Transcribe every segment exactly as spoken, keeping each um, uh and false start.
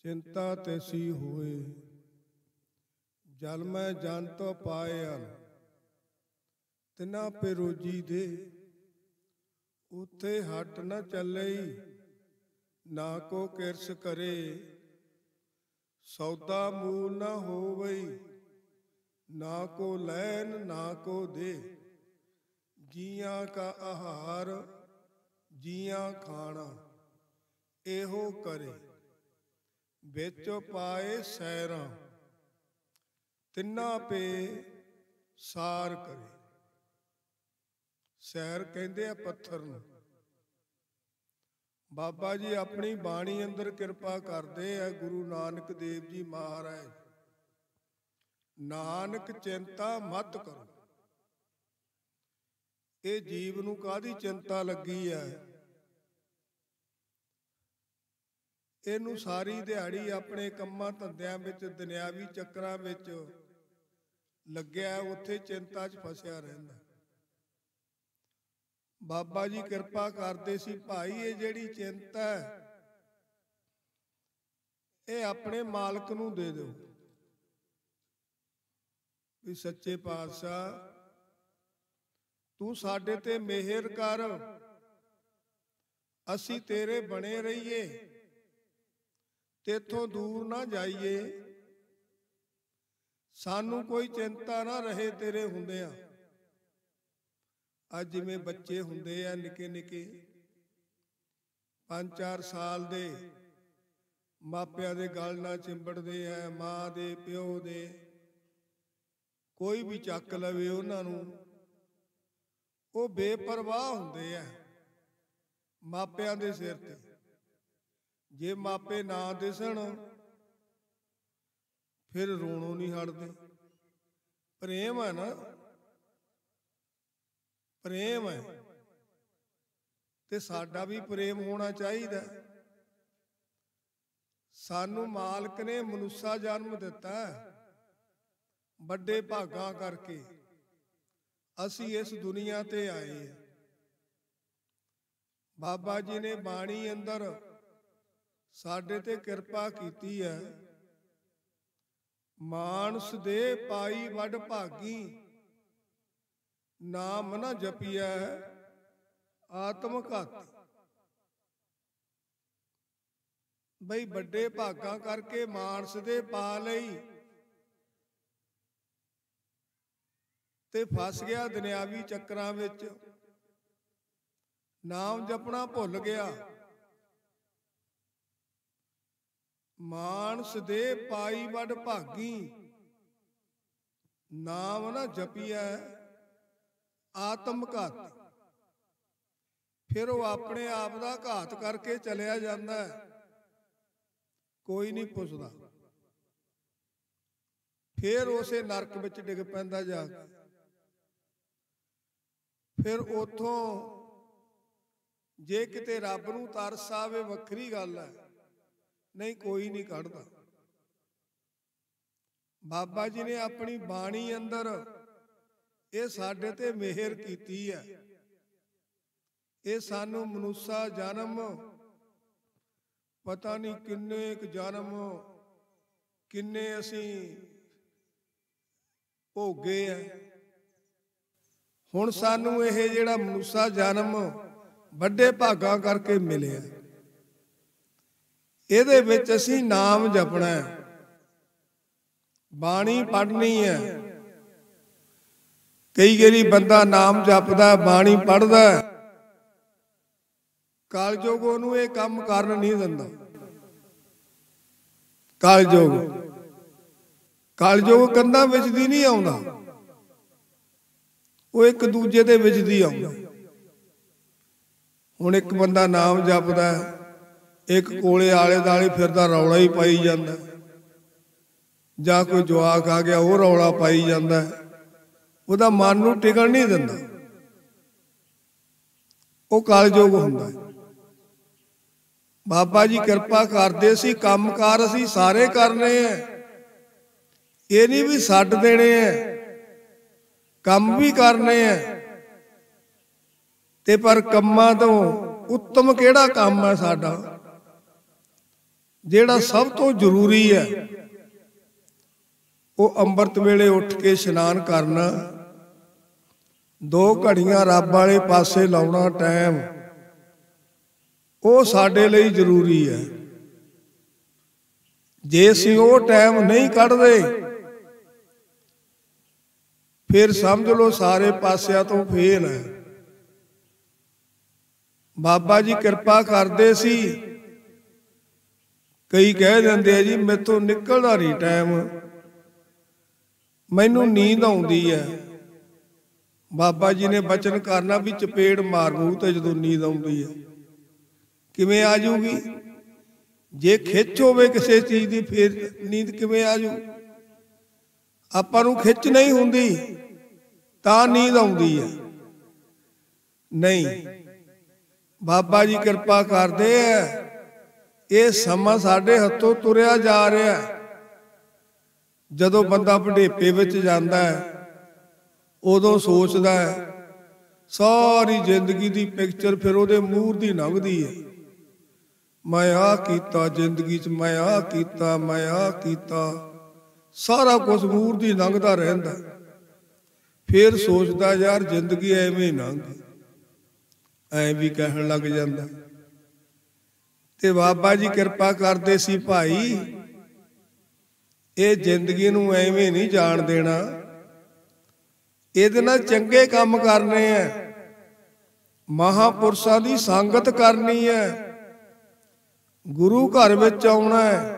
चिंता तैसी होए जल मैं जन तो पाए हन तिना पे रोजी दे उथे हट न चले ना को किरस करे सौदा मूल न होवई ना को लैन ना को दे जियां का आहार जियां खाना एहो करे बिच पाए सैरां तिन्ना पे सार करे। सैर कहते आ पत्थर नूं। बाबा जी अपनी बाणी अंदर किरपा करते हैं। गुरु नानक देव जी महाराज, नानक चिंता मत करो। ये जीव नूं काहदी चिंता लगी है? ਇਹਨੂੰ ਸਾਰੀ ਦਿਹਾੜੀ ਆਪਣੇ ਕੰਮਾਂ ਧੰਦਿਆਂ ਵਿੱਚ ਦੁਨਿਆਵੀ ਚੱਕਰਾਂ ਵਿੱਚ ਲੱਗਿਆ, ਉੱਥੇ ਚਿੰਤਾ 'ਚ ਫਸਿਆ ਰਹਿੰਦਾ। ਬਾਬਾ ਜੀ ਕਿਰਪਾ ਕਰਦੇ ਸੀ, ਭਾਈ ਇਹ ਜਿਹੜੀ ਚਿੰਤਾ ਹੈ ਇਹ ਆਪਣੇ ਮਾਲਕ ਨੂੰ ਦੇ ਦਿਓ। ਵੀ ਸੱਚੇ ਪਾਤਸ਼ਾਹ ਤੂੰ ਸਾਡੇ ਤੇ ਮਿਹਰ ਕਰ, ਅਸੀਂ ਤੇਰੇ ਬਣੇ ਰਹੀਏ, तेथों दूर ना जाइए, सानू कोई चिंता ना रहे तेरे हुंदियां। अज जिवें बच्चे हुंदे आ निके निके पांच चार साल दे, मापियां दे गल ना चिंबड़दे आ, मां दे प्यो दे, कोई भी चक लवे उन्हां नूं, वो बेपरवाह हुंदे आ मापियां दे सिर ते। जे मापे ना दिसन फिर रोणों नहीं हटते। प्रेम है ना, प्रेम है ते साडा भी प्रेम होना चाहिए। सानू मालक ने मनुष्य जन्म दिता है, बड़े भागां करके असी इस दुनिया ते आए हैं। बाबा जी ने बाणी अंदर साडे ते किरपा कीती है। मानस दे पाई वड भागी नाम न जपिया आत्म घाती। बई बड़े भागा करके मानस दे पा लई ते फस गया दुनियावी चक्रां विच, नाम जपना भुल गया। मानस दे पाई वड भागी नाम ना जपिया आत्म घाती। फिर वो अपने आप का घात करके चलिया जाता है, कोई नहीं पुछदा। फिर उसे नरक विच डिग पैंदा जाके। फिर उथों जे किते रब नूं तरस आवे वखरी गल है, नहीं कोई नहीं कढ़दा। बाबा जी ने अपनी बाणी अंदर ये साडे ते मेहर कीती है। ये सानू मनुष्य जन्म पता नहीं किन्ने क जन्म किन्ने असी भोगे है। हुण सानू ये जिहड़ा मनुष्य जन्म बड़े भागां करके मिले। ਇਹਦੇ ਵਿੱਚ ਅਸੀਂ नाम जपना है, बाणी पढ़नी है। कई बारी बंदा नाम जपदा बाणी पढ़दा, कालजोग ਉਹਨੂੰ ਇਹ ਕੰਮ ਕਰਨ नहीं दिंदा। कालजोग कालजोग ਕੰਧਾਂ ਵਿੱਚ ਦੀ नहीं ਆਉਂਦਾ, ਉਹ ਇੱਕ ਦੂਜੇ ਦੇ ਵਿੱਚ ਦੀ ਆਉਂਦਾ। ਹੁਣ ਇੱਕ ਬੰਦਾ नाम जपदा, एक कोले आले दाले फिरदा रौला ही पाई जांदा, जां कोई जवाक आ गया वो रौला पाई जांदा, उहदा मन नूं टिकण नहीं दिंदा। वो कालजोग हुंदा। बाबा जी किरपा करदे सी, काम कार असीं सारे करने हैं, ये नहीं भी छड्ड देने हैं, काम भी करने हैं। ते पर कम्मां तों उत्तम किहड़ा काम है साडा? ਜਿਹੜਾ ਸਭ ਤੋਂ ਜ਼ਰੂਰੀ ਹੈ ਉਹ ਅੰਮ੍ਰਿਤ ਵੇਲੇ ਉੱਠ ਕੇ ਇਸ਼ਨਾਨ ਕਰਨਾ, ਦੋ ਘੜੀਆਂ ਰੱਬ ਵਾਲੇ ਪਾਸੇ ਲਾਉਣਾ ਟਾਈਮ, ਉਹ ਸਾਡੇ ਲਈ ਜ਼ਰੂਰੀ ਹੈ। ਜੇ ਅਸੀਂ ਉਹ ਟਾਈਮ ਨਹੀਂ ਕੱਢਦੇ ਫਿਰ ਸਮਝ ਲਓ ਸਾਰੇ ਪਾਸਿਆਂ ਤੋਂ ਫੇਲ ਹੈ। ਬਾਬਾ ਜੀ ਕਿਰਪਾ ਕਰਦੇ ਸੀ, ਕਈ ਕਹਿ ਦਿੰਦੇ ਆ ਜੀ ਮੈਥੋਂ ਨਿਕਲਦਾ ਨਹੀਂ ਟਾਈਮ, ਮੈਨੂੰ ਨੀਂਦ ਆਉਂਦੀ ਹੈ। ਬਾਬਾ ਜੀ ਨੇ ਬਚਨ ਕਰਨਾ ਵੀ ਚਪੇੜ ਮਾਰ ਮੂੰਹ ਤੇ ਜਦੋਂ ਨੀਂਦ ਆਉਂਦੀ ਹੈ। ਕਿਵੇਂ ਆ ਜਾਊਗੀ? ਜੇ ਖਿੱਚ ਹੋਵੇ ਕਿਸੇ ਚੀਜ਼ ਦੀ ਫਿਰ ਨੀਂਦ ਕਿਵੇਂ ਆ ਜੂ? ਆਪਾਂ ਨੂੰ ਖਿੱਚ ਨਹੀਂ ਹੁੰਦੀ ਤਾਂ ਨੀਂਦ ਆਉਂਦੀ ਹੈ। ਨਹੀਂ, ਬਾਬਾ ਜੀ ਕਿਰਪਾ ਕਰਦੇ ਆ, ਇਹ ਸਮਾਂ ਸਾਡੇ ਹੱਥੋਂ ਤੁਰਿਆ ਜਾ ਰਿਹਾ। ਜਦੋਂ ਬੰਦਾ ਬੁਢੇਪੇ ਵਿੱਚ ਜਾਂਦਾ ਹੈ ਉਦੋਂ ਸੋਚਦਾ ਹੈ, ਸਾਰੀ ਜ਼ਿੰਦਗੀ ਦੀ ਪਿਕਚਰ ਫਿਰ ਉਹਦੇ ਮੂੰਹ ਦੀ ਲੰਘਦੀ ਹੈ। ਮੈਂ ਆਹ ਕੀਤਾ ਜ਼ਿੰਦਗੀ 'ਚ, ਮੈਂ ਆਹ ਕੀਤਾ, ਮੈਂ ਆਹ ਕੀਤਾ, ਸਾਰਾ ਕੁਛ ਮੂੰਹ ਦੀ ਲੰਘਦਾ ਰਹਿੰਦਾ। ਫਿਰ ਸੋਚਦਾ ਯਾਰ ਜ਼ਿੰਦਗੀ ਐਵੇਂ ਹੀ ਲੰਘ ਗਈ, ਐਂ ਵੀ ਕਹਿਣ ਲੱਗ ਜਾਂਦਾ। ਤੇ ਬਾਬਾ ਜੀ ਕਿਰਪਾ ਕਰਦੇ ਸੀ, ਭਾਈ ਇਹ ਜ਼ਿੰਦਗੀ ਨੂੰ ਐਵੇਂ ਨਹੀਂ ਜਾਣ ਦੇਣਾ, ਇਹਦੇ ਨਾਲ ਚੰਗੇ ਕੰਮ ਕਰਨੇ ਆ, ਮਹਾਂਪੁਰਸ਼ਾਂ ਦੀ ਸੰਗਤ ਕਰਨੀ ਹੈ, ਗੁਰੂ ਘਰ ਵਿੱਚ ਆਉਣਾ ਹੈ,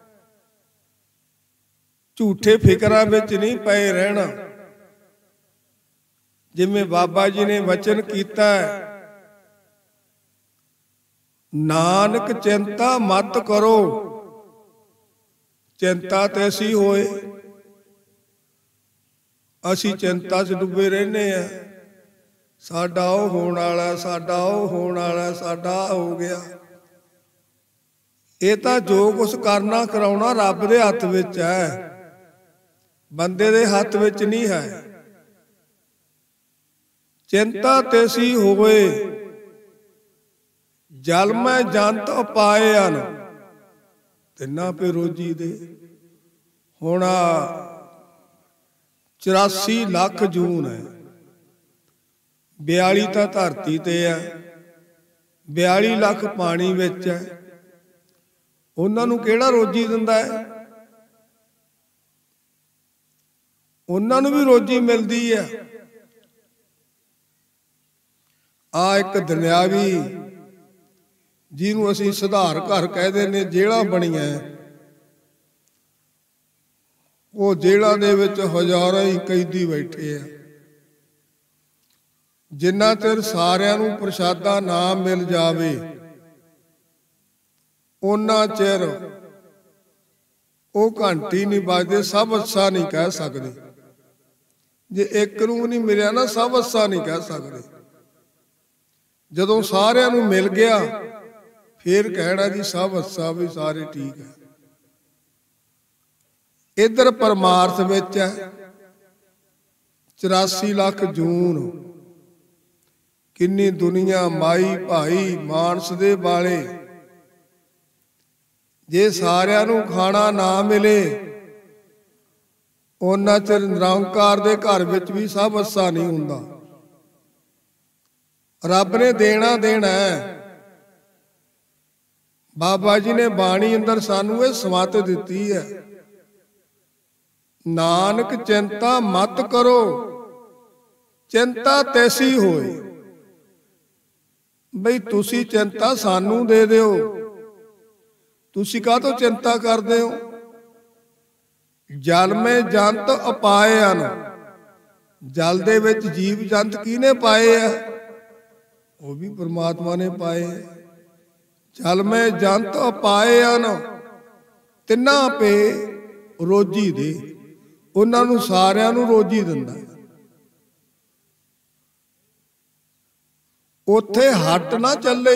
ਝੂਠੇ ਫਿਕਰਾਂ ਵਿੱਚ ਨਹੀਂ ਪਏ ਰਹਿਣਾ। ਜਿਵੇਂ ਬਾਬਾ ਜੀ ਨੇ ਵਚਨ ਕੀਤਾ ਹੈ, ਨਾਨਕ ਚਿੰਤਾ ਮਤ ਕਰੋ, ਚਿੰਤਾ ਤੈਸੀ ਹੋਏ। ਅਸੀਂ ਚਿੰਤਾ 'ਚ ਡੁੱਬੇ ਰਹਿੰਦੇ ਆ, ਸਾਡਾ ਉਹ ਹੋਣ ਵਾਲਾ, ਸਾਡਾ ਉਹ ਹੋਣ ਵਾਲਾ, ਸਾਡਾ ਹੋ ਗਿਆ। ਇਹ ਤਾਂ ਜੋ ਕੁਛ ਕਰਨਾ ਕਰਾਉਣਾ ਰੱਬ ਦੇ ਹੱਥ ਵਿੱਚ ਹੈ, ਬੰਦੇ ਦੇ ਹੱਥ ਵਿੱਚ ਨਹੀਂ ਹੈ। ਚਿੰਤਾ ਤੈਸੀ ਹੋਵੇ, ਜਲ ਮੈਂ ਜੰਤ ਉਪਾਏ ਹਨ, ਤਿੰਨਾਂ ਪੇ ਰੋਜੀ ਦੇ। ਹੁਣ ਚੁਰਾਸੀ ਲੱਖ ਜੂਨ ਹੈ, ਬਿਆਲੀ ਤਾਂ ਧਰਤੀ ਤੇ ਹੈ, ਬਿਆਲੀ ਲੱਖ ਪਾਣੀ ਵਿੱਚ ਹੈ। ਉਹਨਾਂ ਨੂੰ ਕਿਹੜਾ ਰੋਜੀ ਦਿੰਦਾ ਹੈ? ਉਹਨਾਂ ਨੂੰ ਵੀ ਰੋਜੀ ਮਿਲਦੀ ਹੈ। ਆ ਇੱਕ ਦੁਨਿਆਵੀ ਜਿਹਨੂੰ ਅਸੀਂ ਸੁਧਾਰ ਘਰ ਕਹਿੰਦੇ ਨੇ, ਜੇਲ੍ਹਾਂ ਬਣੀਆਂ, ਉਹ ਜੇਲ੍ਹਾਂ ਦੇ ਵਿੱਚ ਹਜ਼ਾਰਾਂ ਹੀ ਕੈਦੀ ਬੈਠੇ ਆ। ਜਿੰਨਾ ਚਿਰ ਸਾਰਿਆਂ ਨੂੰ ਪ੍ਰਸ਼ਾਦਾ ਨਾ ਮਿਲ ਜਾਵੇ ਉਹਨਾਂ ਚਿਰ ਉਹ ਘੰਟੀ ਨਹੀਂ ਵੱਜਦੇ, ਸਭ ਅੱਛਾ ਨਹੀਂ ਕਹਿ ਸਕਦੇ। ਜੇ ਇੱਕ ਨੂੰ ਨਹੀਂ ਮਿਲਿਆ ਨਾ, ਸਭ ਅੱਛਾ ਨਹੀਂ ਕਹਿ ਸਕਦੇ। ਜਦੋਂ ਸਾਰਿਆਂ ਨੂੰ ਮਿਲ ਗਿਆ ਫਿਰ ਕਹਿਣਾ ਜੀ ਸਭ ਅੱਛਾ, ਵੀ ਸਾਰੇ ਠੀਕ ਹੈ। ਇੱਧਰ ਪਰਮਾਰਥ ਵਿੱਚ ਹੈ ਚੁਰਾਸੀ ਲੱਖ ਜੂਨ, ਕਿੰਨੀ ਦੁਨੀਆ ਮਾਈ ਭਾਈ ਮਾਨਸ ਦੇ ਵਾਲੇ। ਜੇ ਸਾਰਿਆਂ ਨੂੰ ਖਾਣਾ ਨਾ ਮਿਲੇ ਉਹਨਾਂ ਚਿਰ ਨਿਰੰਕਾਰ ਦੇ ਘਰ ਵਿੱਚ ਵੀ ਸਭ ਅੱਛਾ ਨਹੀਂ ਹੁੰਦਾ। ਰੱਬ ਨੇ ਦੇਣਾ ਦੇਣਾ ਹੈ। ਬਾਬਾ ਜੀ ਨੇ ਬਾਣੀ ਅੰਦਰ ਸਾਨੂੰ ਇਹ ਸਮਤ ਦਿੱਤੀ ਹੈ, ਨਾਨਕ ਚਿੰਤਾ ਮਤ ਕਰੋ, ਚਿੰਤਾ ਤੈਸੀ ਹੋਏ। ਬਈ ਤੁਸੀਂ ਚਿੰਤਾ ਸਾਨੂੰ ਦੇ ਦਿਓ, ਤੁਸੀਂ ਕਾਹਤੋਂ ਚਿੰਤਾ ਕਰਦੇ ਹੋ? ਜਲ ਮੇ ਜੰਤ ਉਪਾਏ ਹਨ, ਜਲ ਦੇ ਵਿੱਚ ਜੀਵ ਜੰਤ ਕਿਹਨੇ ਪਾਏ ਆ? ਉਹ ਵੀ ਪਰਮਾਤਮਾ ਨੇ ਪਾਏ। ਜਲ ਮੇ ਜੰਤ ਉਪਾਏ ਹਨ, ਤਿੰਨਾਂ ਪੇ ਰੋਜੀ ਦੇ। ਉਹਨਾਂ ਨੂੰ ਸਾਰਿਆਂ ਨੂੰ ਰੋਜੀ ਦਿੰਦਾ। ਉੱਥੇ ਹੱਟ ਨਾ ਚੱਲੇ,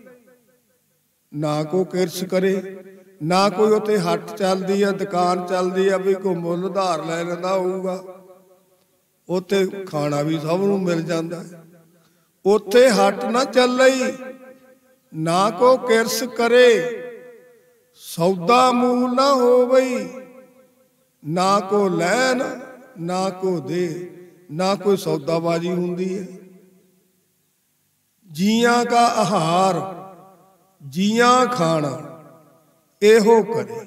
ਨਾ ਕੋ ਕਿਰਸ ਕਰੇ, ਨਾ ਕੋਈ ਉੱਥੇ ਹੱਟ ਚੱਲਦੀ ਆ, ਦੁਕਾਨ ਚੱਲਦੀ ਆ ਵੀ ਕੋਈ ਮੁੱਲ ਉਧਾਰ ਲੈ ਲੈਂਦਾ ਹੋਊਗਾ। ਉੱਥੇ ਖਾਣਾ ਵੀ ਸਭ ਨੂੰ ਮਿਲ ਜਾਂਦਾ। ਉੱਥੇ ਹੱਟ ਨਾ ਚੱਲੇ, ਨਾ ਕੋ ਕਿਰਸ ਕਰੇ, सौदा मूल ना हो बई, ना को लैन ना को दे, ना कोई सौदाबाजी होंदी है। जियां का आहार जियां खाना एहो करे,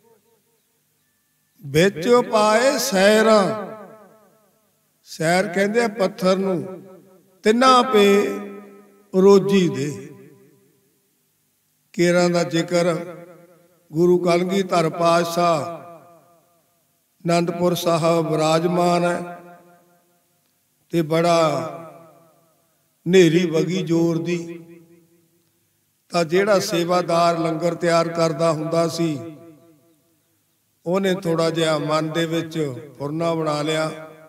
बिच पाए सैरां, सैर कहते पत्थर नूं, तिन्ना पे रोजी दे। केरां दा जिक्र गुरु कलगीधर पातशाह आनंदपुर साहब विराजमान है, ते बड़ा नेरी वगी जोर दी। तां जिहड़ा सेवादार लंगर तैयार करदा हुंदा सी, ਉਹਨੇ थोड़ा जिहा मन दे विच फुरना बना लिया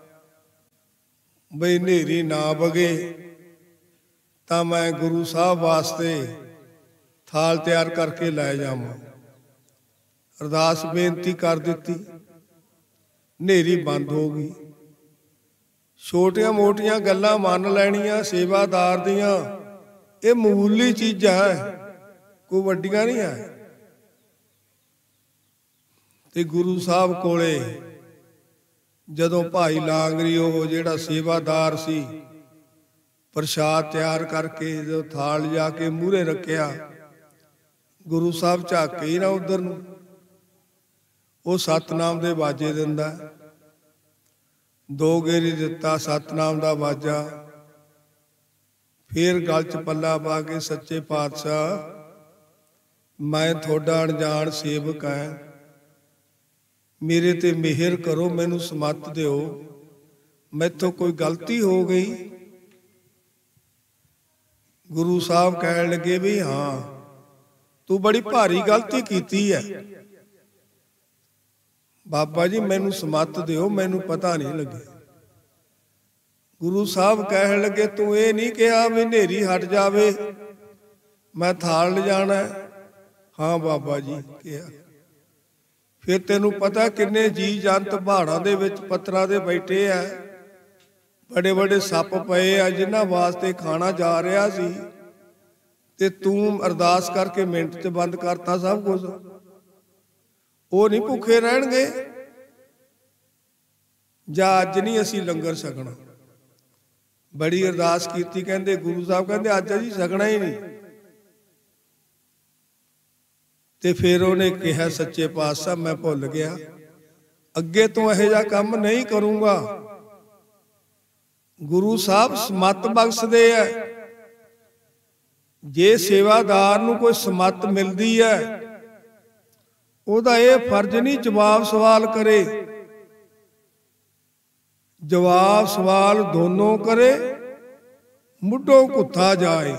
बई नेरी ना वगे तां मैं गुरु साहब वास्ते थाल तैयार करके लै जावां। अरदास बेनती कर दित्ती, नेरी बंद हो गई। छोटियां मोटियां गल्लां मन लैणियां सेवादार दियां, ये मूली चीज़ां है, कोई वड्डियां नहीं है। ते गुरु साहब कोले जदों भाई लांगरी वो जिहड़ा सेवादार सी प्रशाद तैयार करके जो थाल जाके मूहरे रखिया, गुरु साहब झाके ही ना उधर नूं, वो सतनाम दे बाजे दिंदा, दो गेरी दिता सतनाम दा बाजा, फिर गल च पल्ला पा के सच्चे पातशाह मैं थोड़ा अनजान सेवक है, मेरे ते मेहर करो, मैनू समत दिओ, मैथों कोई गलती हो गई। गुरु साहब कहन लगे भी हाँ तू बड़ी भारी गलती कीती है, बाबा जी मैनू समत दिओ, मैनू पता नहीं लगे। गुरु साहब कहन लगे तू ये नहीं कहा भी नेरी हट जावे मैं थाल ले जाना है? हाँ बाबा जी कहा। फिर तेनू पता किन्ने जी जंत पहाड़ों दे विच पत्थरां दे बैठे है, बड़े बड़े सप पे आ जिन्हां वास्ते खाना जा रहा सी, ते तू अरदास करके मिनट च बंद करता सब कुछ, वो नहीं भुखे रहणगे जा अज नहीं असी लंगर छकना। बड़ी अरदास कीती, कहंदे गुरु साहब कहंदे अज अजी छकना ही नहीं। ते फिर उन्हें कहा सच्चे पातशाह मैं भुल गया, अगे तो यह जा काम नहीं करूंगा। गुरु साहब समत बख्शदे है, जे सेवादार नूं कोई समत मिलती है उहदा ये फर्ज नहीं जवाब सवाल करे, जवाब सवाल दोनों करे, मुढ़ों घुत्था जाए।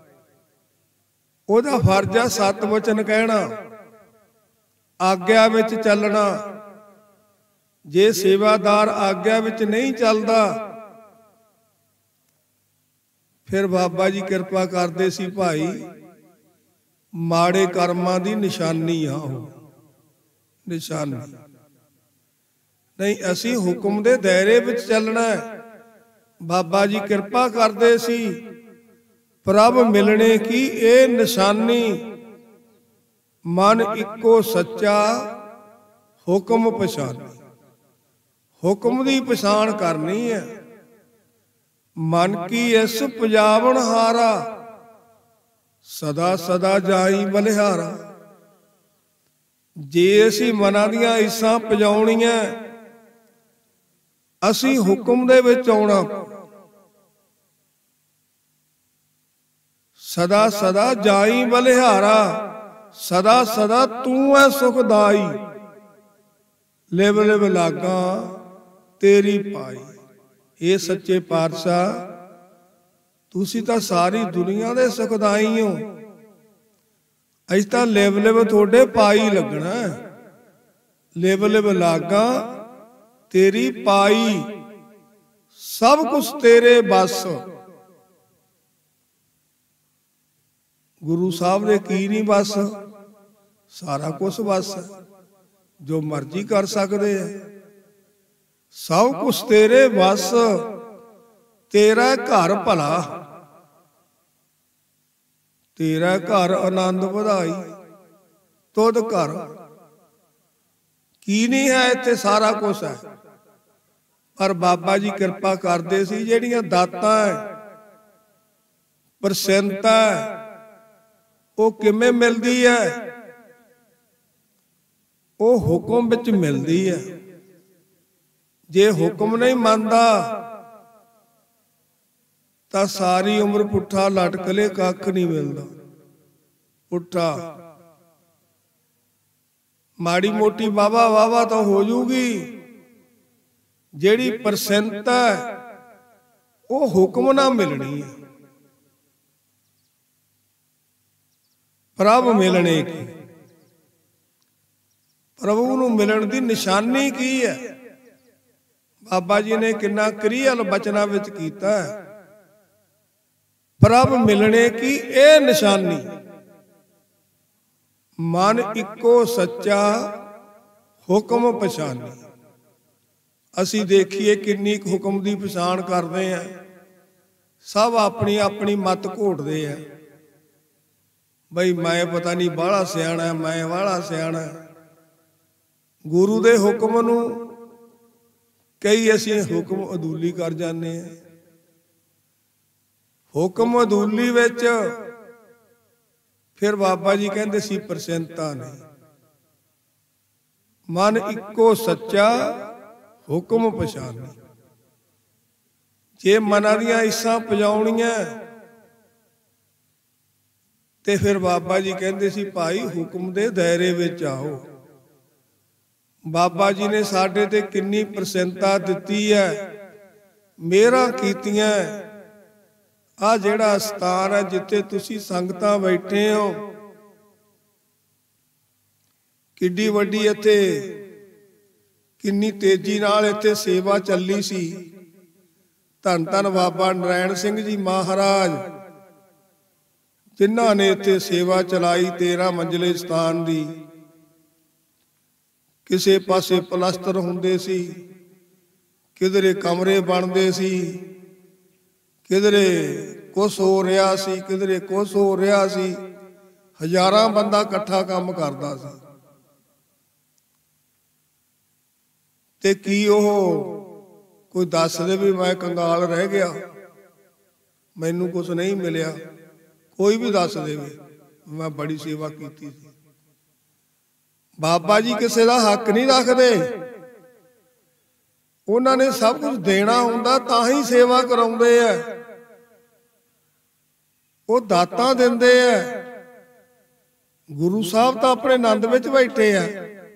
ਉਹਦਾ फर्ज है सत वचन कहना, आग्या विच चलना। जे सेवादार आग्या विच नहीं चलता फिर बाबा जी कृपा करते सी भाई माड़े कर्मां दी निशानी आ हो, निशानी नहीं। असी हुक्म दे दायरे विच चलना है। बाबा जी कृपा करते सी प्रभ मिलने की ए निशानी, मन इको सच्चा हुक्म पछानी। हुक्म दी पछाण करनी है, मन की इस पजावण हारा सदा सदा जाई बलिहारा। जे असी मनां दियां इसां पजाउणियां असी हुक्म दे विच आउणा, सदा सदा जाई बलिहारा, सदा सदा तू है सुखदाई, लिव लिव लागा तेरी पाई। ये सच्चे पातशाह तुसी तां सारी दुनिया दे सुखदाई हो, अज तां लिव लिव थोड़े पाई लगना। लिव लिव लागा तेरी पाई, सब कुछ तेरे बस। गुरु साहब ने की नहीं बस, सारा कुछ बस है, जो मर्जी कर सकते हैं, सब कुछ तेरे बस। तेरा घर भला, तेरा घर आनंद वधाई, तुद घर की नहीं है, इत्थे सारा कुछ है। पर बाबा जी कृपा करते सी, जिहड़ियां दातां है प्रसन्नता वो किवें मिलदी है, वो हुक्म विच मिलदी है। जे हुक्म नहीं मानदा तां सारी उम्र पुट्ठा लटकले, कख नहीं मिलदा। पुट्ठा माड़ी मोटी वाहवा वाहवा तो हो जूगी, जेड़ी प्रसन्नता वो हुक्म ना मिलनी है। प्रभ मिलने की, प्रभु नूं मिलण दी निशानी की है? बाबा जी ने किन्ना क्रियल बचना विच कीता है। प्रभ मिलने की ए निशानी, मन इको सच्चा हुक्म पछानी। असी देखिए किन्नी हुक्म की पछाण करते हैं, सब अपनी अपनी मत घोटते हैं। बई मैं पता नहीं बाहला सियाणा, मैं वाला सियाणा। गुरु दे हुक्म नूं कई असी हुक्म अदूली कर जाने हैं। हुक्म अदूली विच फिर बाबा जी कहते सी प्रसन्नता नहीं। मन इको सच्चा हुक्म पछानी। जे मना दियां इसां पजाउणियां ते फिर बाबा जी कहते सी भाई हुक्म दे दायरे विच आओ। बाबा जी ने साडे ते किन्नी प्रसन्नता दिती है, मेहरां कीतियां। आ जिहड़ा स्थान है जिथे तुसी संगतां बैठे हो, किड्डी वड्डी इत्थे किन्नी तेजी नाल इत्थे सेवा चली सी। धन धन बाबा नारायण सिंह जी महाराज जिन्हां ने इत्थे सेवा चलाई तेरह मंजिले स्थान दी। किसे पासे पलस्तर हुंदे सी, किधरे कमरे बनते सी, किधरे कुछ हो रहा सी, किधरे कुछ हो रहा सी। हजारां बंदा इकट्ठा काम करदा सी। ते की ओह कोई दस दे भी मैं कंगाल रह गया, मैनू कुछ नहीं मिलिया, कोई भी दस दे मैं बड़ी सेवा की थी। बाबा जी किसी का हक नहीं रखते, उन्होंने सब कुछ देना हुंदा तां ही सेवा कराउंदे है। वो दातां दिंदे है। गुरु साहब तो अपने नंद विच बैठे है।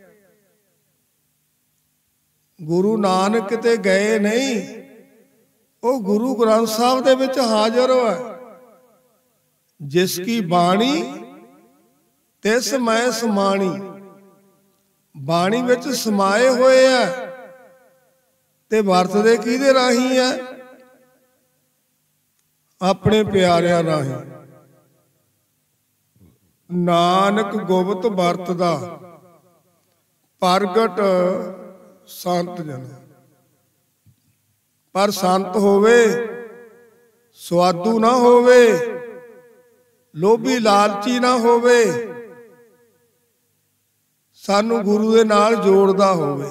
गुरु नानक किते गए नहीं, वो गुरु ग्रंथ साहब दे विच हाजिर है। जिसकी बाणी तिस मैं समाणी। बाणी विच समाए हुए है ते वरतदे किहदे राही है? अपने प्यारिਆਂ राही। नानक गुप्त वरतदा प्रगट संत जन। पर संत होवे स्वादू ना होवे, लोभी लालची ना होवे, सानू गुरु दे नाल जोड़दा होवे।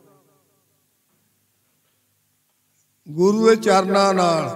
गुरु दे चरनां नाल।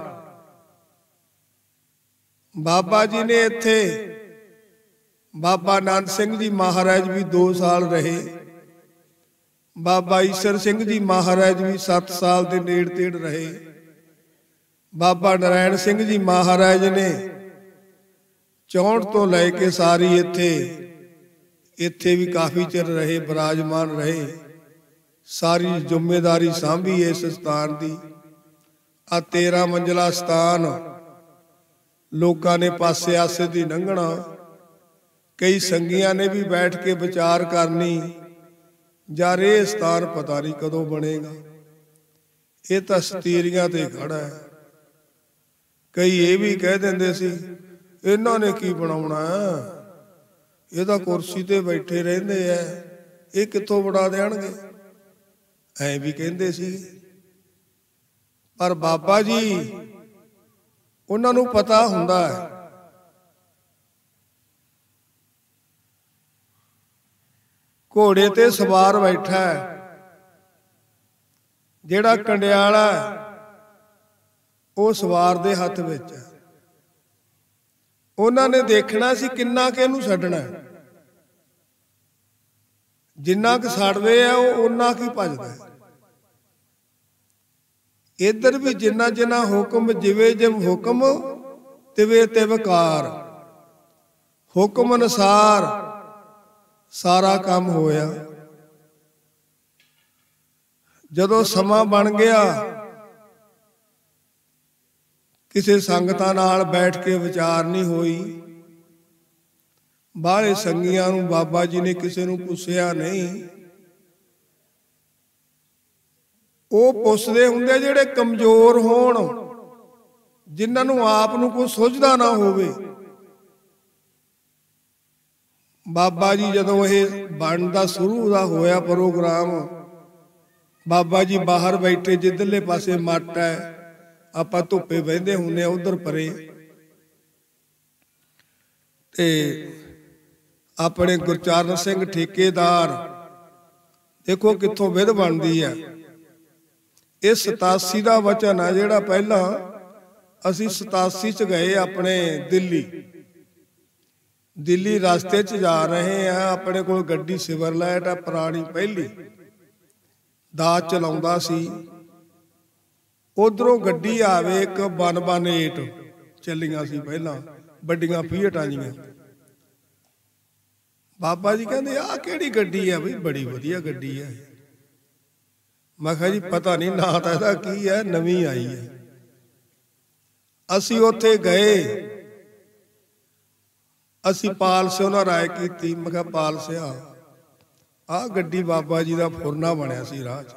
बाबा जी ने इत्थे बाबा नानक सिंह जी महाराज भी दो साल रहे। बाबा ईसर सिंह जी महाराज भी सत्त साल के नेड़ तेड़ रहे। बाबा नारायण सिंह जी महाराज ने चौंठ तो लैके सारी इत्थे इत्थे भी काफ़ी चिर रहे, विराजमान रहे। सारी जिम्मेदारी सांभी इस स्थान की। आ तेरह मंजिला स्थान लोगों ने पासे आसे दी लंघना। कई संगियां ने भी बैठ के विचार करनी, यार ये स्थान पता नहीं कदों बनेगा, ये तो सतीरियां ते खड़ा है। कई ये भी कह देंदे सी इन्हां ने की बनाउणा है, ये तो कुर्सी ते बैठे रहिंदे है, ये कित्थों बना देणगे, ऐ भी कहंदे सी। पर बाबा जी उन्हां नूं पता हुंदा है घोड़े ते सवार बैठा है, जेड़ा कंडियाला वो सवार दे हथ विच है। उन्हां ने देखना सी किन्ना कि इहनूं छड्डना है, जिन्ना क सड़दे आ उन्ना की भजदा है। इधर भी जिन्ना जिन्ना हुक्म जिवे जिव हुक्म तिवे तिवकार, हुक्म अनुसार सारा काम होया। जदों समा बन गया, किसी संगतां नाल बैठ के विचार नहीं होई, बाहले संगियां नूं बाबा जी ने किसी नूं पुछया नहीं। वो पुछदे हुंदे जिहड़े कमजोर होण, जिन्हां नूं आप नूं कोई सुझदा ना होवे। बाबा जी जदों ये बनदा शुरू दा होया प्रोग्राम, बाबा जी बाहर बैठे, जिधरले पासे मट है, आपां धुप्पे बहिंदे हुंदे आ उधर परे, ते अपने गुरचरण सिंह ठेकेदार देखो कित्थों विध बनदी है। ये सतासी का वचन है जिहड़ा पहला असी सतासी च गए अपने दिल्ली दिल्ली रास्ते च जा रहे हैं। अपने को गड्डी सिवरलैट है पुरानी, पहली दाज चलाउंदा सी। उधरों गड्डी आवे एक वन वन एट चलियां सी पहला, बड़ियां फीयटां जियां। बाबा जी कहंदे आ किहड़ी गड्डी है? बई बड़ी वधिया गड्डी है। मैं कहा जी पता नहीं ना तो इसदा की है, नवीं आई है। असी उत्थे गए, असी पाल से उन्हां राय की। मैं कहा पाल सिया आ गड्डी बाबा जी का फुरना बनया सी राह च,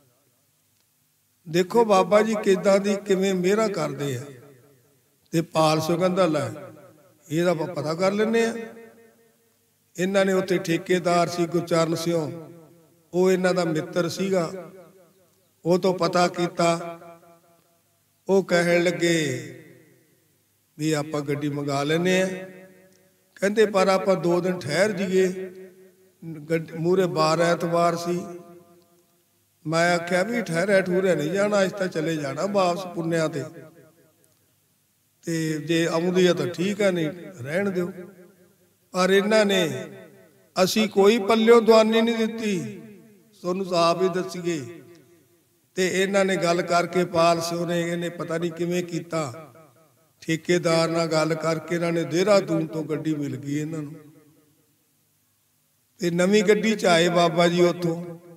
देखो बाबा जी किदां दी किवें मेहरा करदे आ। ते पाल सिओ कहंदा लै ਇਹਦਾ पता कर लेने आ। इन्हां ने उत्थे ठेकेदार सी गुरचरण सिंह, वो इन्हां दा मित्र सीगा। वो तो पता किया, वो कहन लगे भी आप गड्डी मंगा लेने आ। कहते पर आप दो दिन ठहर जाइए, मूहरे बार एतवार सी। मैं आख्या भी ठहरे ठूरे नहीं जाना, अस तो चले जाना वापस पुन्या ते ते जे आउंदी है तो ठीक है, नहीं रहन दो। पर इन्हां ने असी कोई पल्लियों दवानी नहीं दी, सोनू साहब ही दसीए। ते इन्हां ने गल करके पाल सिओ ने इन्हें पता नहीं किवें कीता, ठेकेदार नाल गल करके इन्हां ने देहरादून तो गड्डी मिल गई इन्हां नूं। ते नवीं गड्डी च आए बाबा जी। उत्थों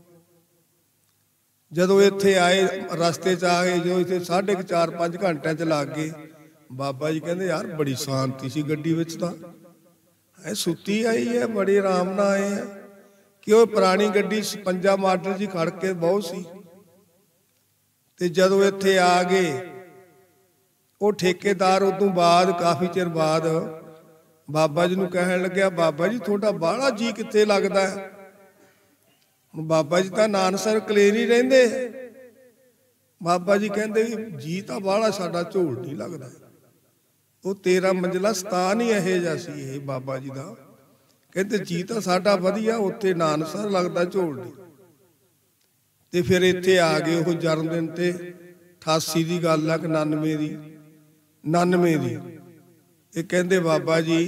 जदों इत्थे आए रस्ते च आ गए, जो इत्थे साढ़े क चार पांच घंटे च लग गए। बाबा जी कहंदे यार बड़ी शांति सी गड्डी विच, तां है सुती आई है, बड़े आराम नाल आए हैं। क्यों पुरानी गड्डी पंजा मॉडल जी खड़ के बहुत सी। ते जदों इत्थे आ गए, वो ठेकेदार उदों बाद काफ़ी चिर बाद बाबा जी नूं कहण लग्या, बाबा जी थोड़ा बाहला जी कित्थे लगदा है? हुण बाबा जी तां नानसर कलेर ही रहिंदे। बाबा जी कहंदे जी तां बाहला साडा झोल नहीं लगदा। वो तेरह मंजिला सतान ही इहो जिहा सी ये बाबा जी दा। कहंदे जी तां साडा वधिया, उत्थे नानसर लगदा झोल नहीं। ते फिर इत्थे आ गए। वो जन्मदिन ते अठासी की गल है कि नानवे की नानवे की। ये कहंदे बाबा जी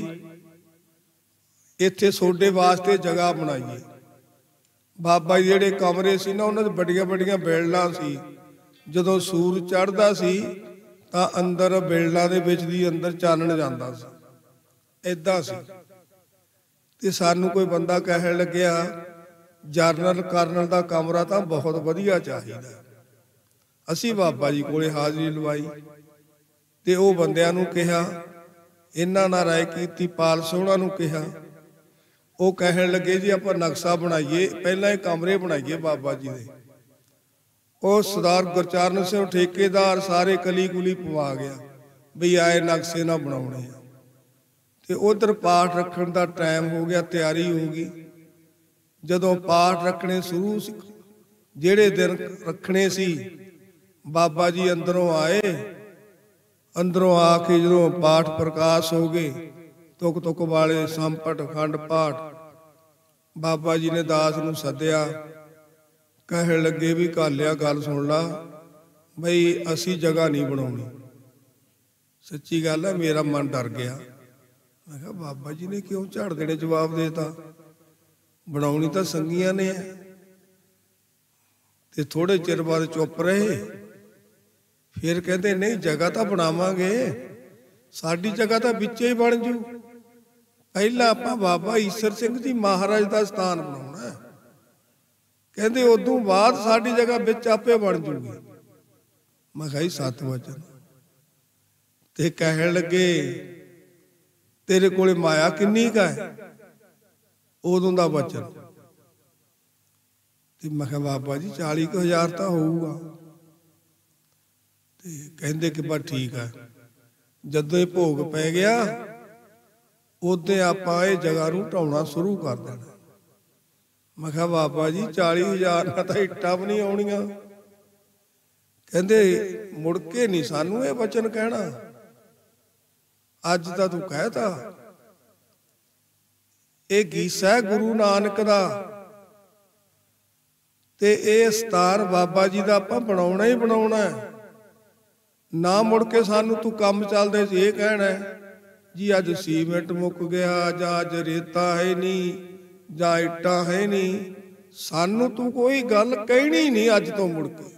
इत्थे सोडे वास्ते जगह बनाइए। बाबा जी जिहड़े कमरे सी ना, उन्हां 'च बड़ियां बड़ियां बेलडां सी। जदों सूरज चढ़दा सी तां अंदर बेलडां दे विच दी अंदर चानण जांदा सी, इदां सी। ते सानूं कोई बंदा कहण लग्या जरनल करनल का कमरा तो बहुत वधिया चाहिए। असी बाबा जी कोले हाज़री लवाई ते वो बंदियां नूं कहा, इन्हां नाल राय कीती, पाल सोहणा नूं कहा। वो कहण लगे जी आपां नक्शा बनाइए, पहलां ये कमरे बनाइए बाबा जी दे। वो सरदार गुरचरण सिंह ठेकेदार सारे कली कुली पवा गया भी आए नक्शे ना बनाउणे। ते उधर पाठ रखण दा टाइम हो गया, तैयारी हो गई। जदों पाठ रखने शुरू जेड़े दिन रखने सी, बाबा जी अंदरों आए। अंदरों आके जदों पाठ प्रकाश हो गए, तुक तुक वाले संपट खंड पाठ, बाबा जी ने दास नूं सद्दिया, कहण लगे भी घालिया गल सुन ला बई असी जगह नहीं बनाउणी। सच्ची गल है, मेरा मन डर गया। मैं कहा बाबा जी ने क्यों झाड़ देने जवाब देता, बनाउणी तो संगियां ने। ते थोड़े चिर बाद चुप रहे, फिर कहते नहीं जगह तो बनावांगे, साडी जगह तो विचे ही बन जू। पहला आपां बाबा ईसर सिंह जी महाराज का स्थान बनाउणा, कहते उदों बाद साडी जगह विच आपे बन जूगी। मैं कहा सत वचन। ते कहण लगे तेरे कोले माया किन्नी का है, उदों दा वचन। ते मैं कहा बाबा जी चाली क हजार तो होऊगा। ते कहंदे कि बस ठीक है। जदों भोग पै गया उदे आपां इह जगह नूं ढाउणा शुरू कर देना। मैं कहा बाबा जी चाली हजार नाल तां इट्टां भी नहीं आउणियां। कहंदे मुड़ के नहीं सानू ये वचन कहना, अज तां तूं कहता। ये गीसा है गुरु नानक दा, ते ये स्थान बाबा जी दा आपां बनाउणा ही बनाउणा है। ना मुड़ के सानू तू काम चलदे ये कहना है जी अज सीमेंट मुक गया, जां अज रेता है नहीं, जां इट्टां है नहीं। सानू तू कोई गल कहनी नहीं अज तो मुड़ के।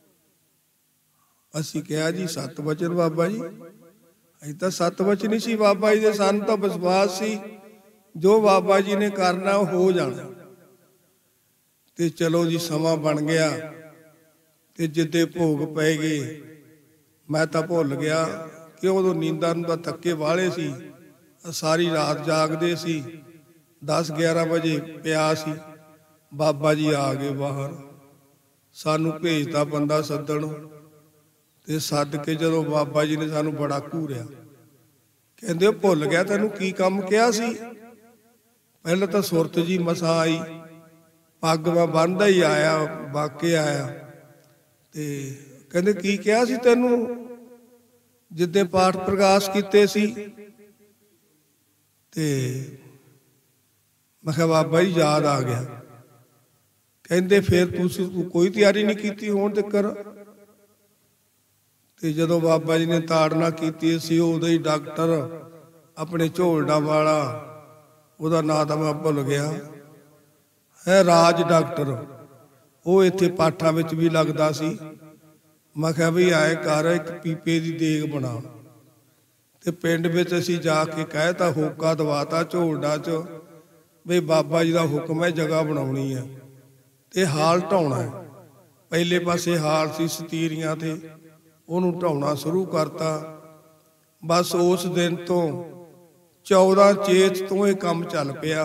असी कहा जी सत वचन बाबा जी, अं तो सत वचन ही सी बाबा जी दे, सानू तो विश्वास सी जो बाबा जी ने करना हो जाना। ते चलो जी समा बन गया। ते जिद्दे भोग पै गए मैं तो भुल गया कि उदों नींदा नूं तां थक्के वाले सी, सारी रात जागदे सी। दस ग्यारह बजे पिया सी, बाबा जी आ गए बाहर, सानू भेजता बंदा सद्दण। ते सद के जदों बाबा जी ने सानू बड़ा घूरिया, कहंदे भुल गया तैनूं की काम कहा सी। पहले तो सुरत जी मसां आई, पग मैं बन्नदा ही आया, बाके आया। ते कहंदे की कहा सी तैनूं जिद्दे पाठ प्रकाश कीते सी। ते मैं कहा बाबा जी याद आ गया। कहंदे फिर तुसीं कोई तैयारी नहीं कीती हुण तक्कर। ते जदों बाबा जी ने ताड़ना कीती सी उदों ही डॉक्टर अपने झोलडा वाला, उहदा नाम तां मैं भुल गया है, राज डॉक्टर, वो इत्थे पाठां विच भी लगदा सी। मैं कहा भी आए कर एक पीपे की देग बना। ते पिंड विच असीं जाके कहता, होका दवाता झोलडा च भी बाबा जी का हुक्म है जगह बनाउणी है ते हाल ढाउणा है। पहले पासे हाल सी सतीरियां ते उहनूं ढाउणा शुरू करता। बस उस दिन तो चौदह चेत तो यह काम चल पिया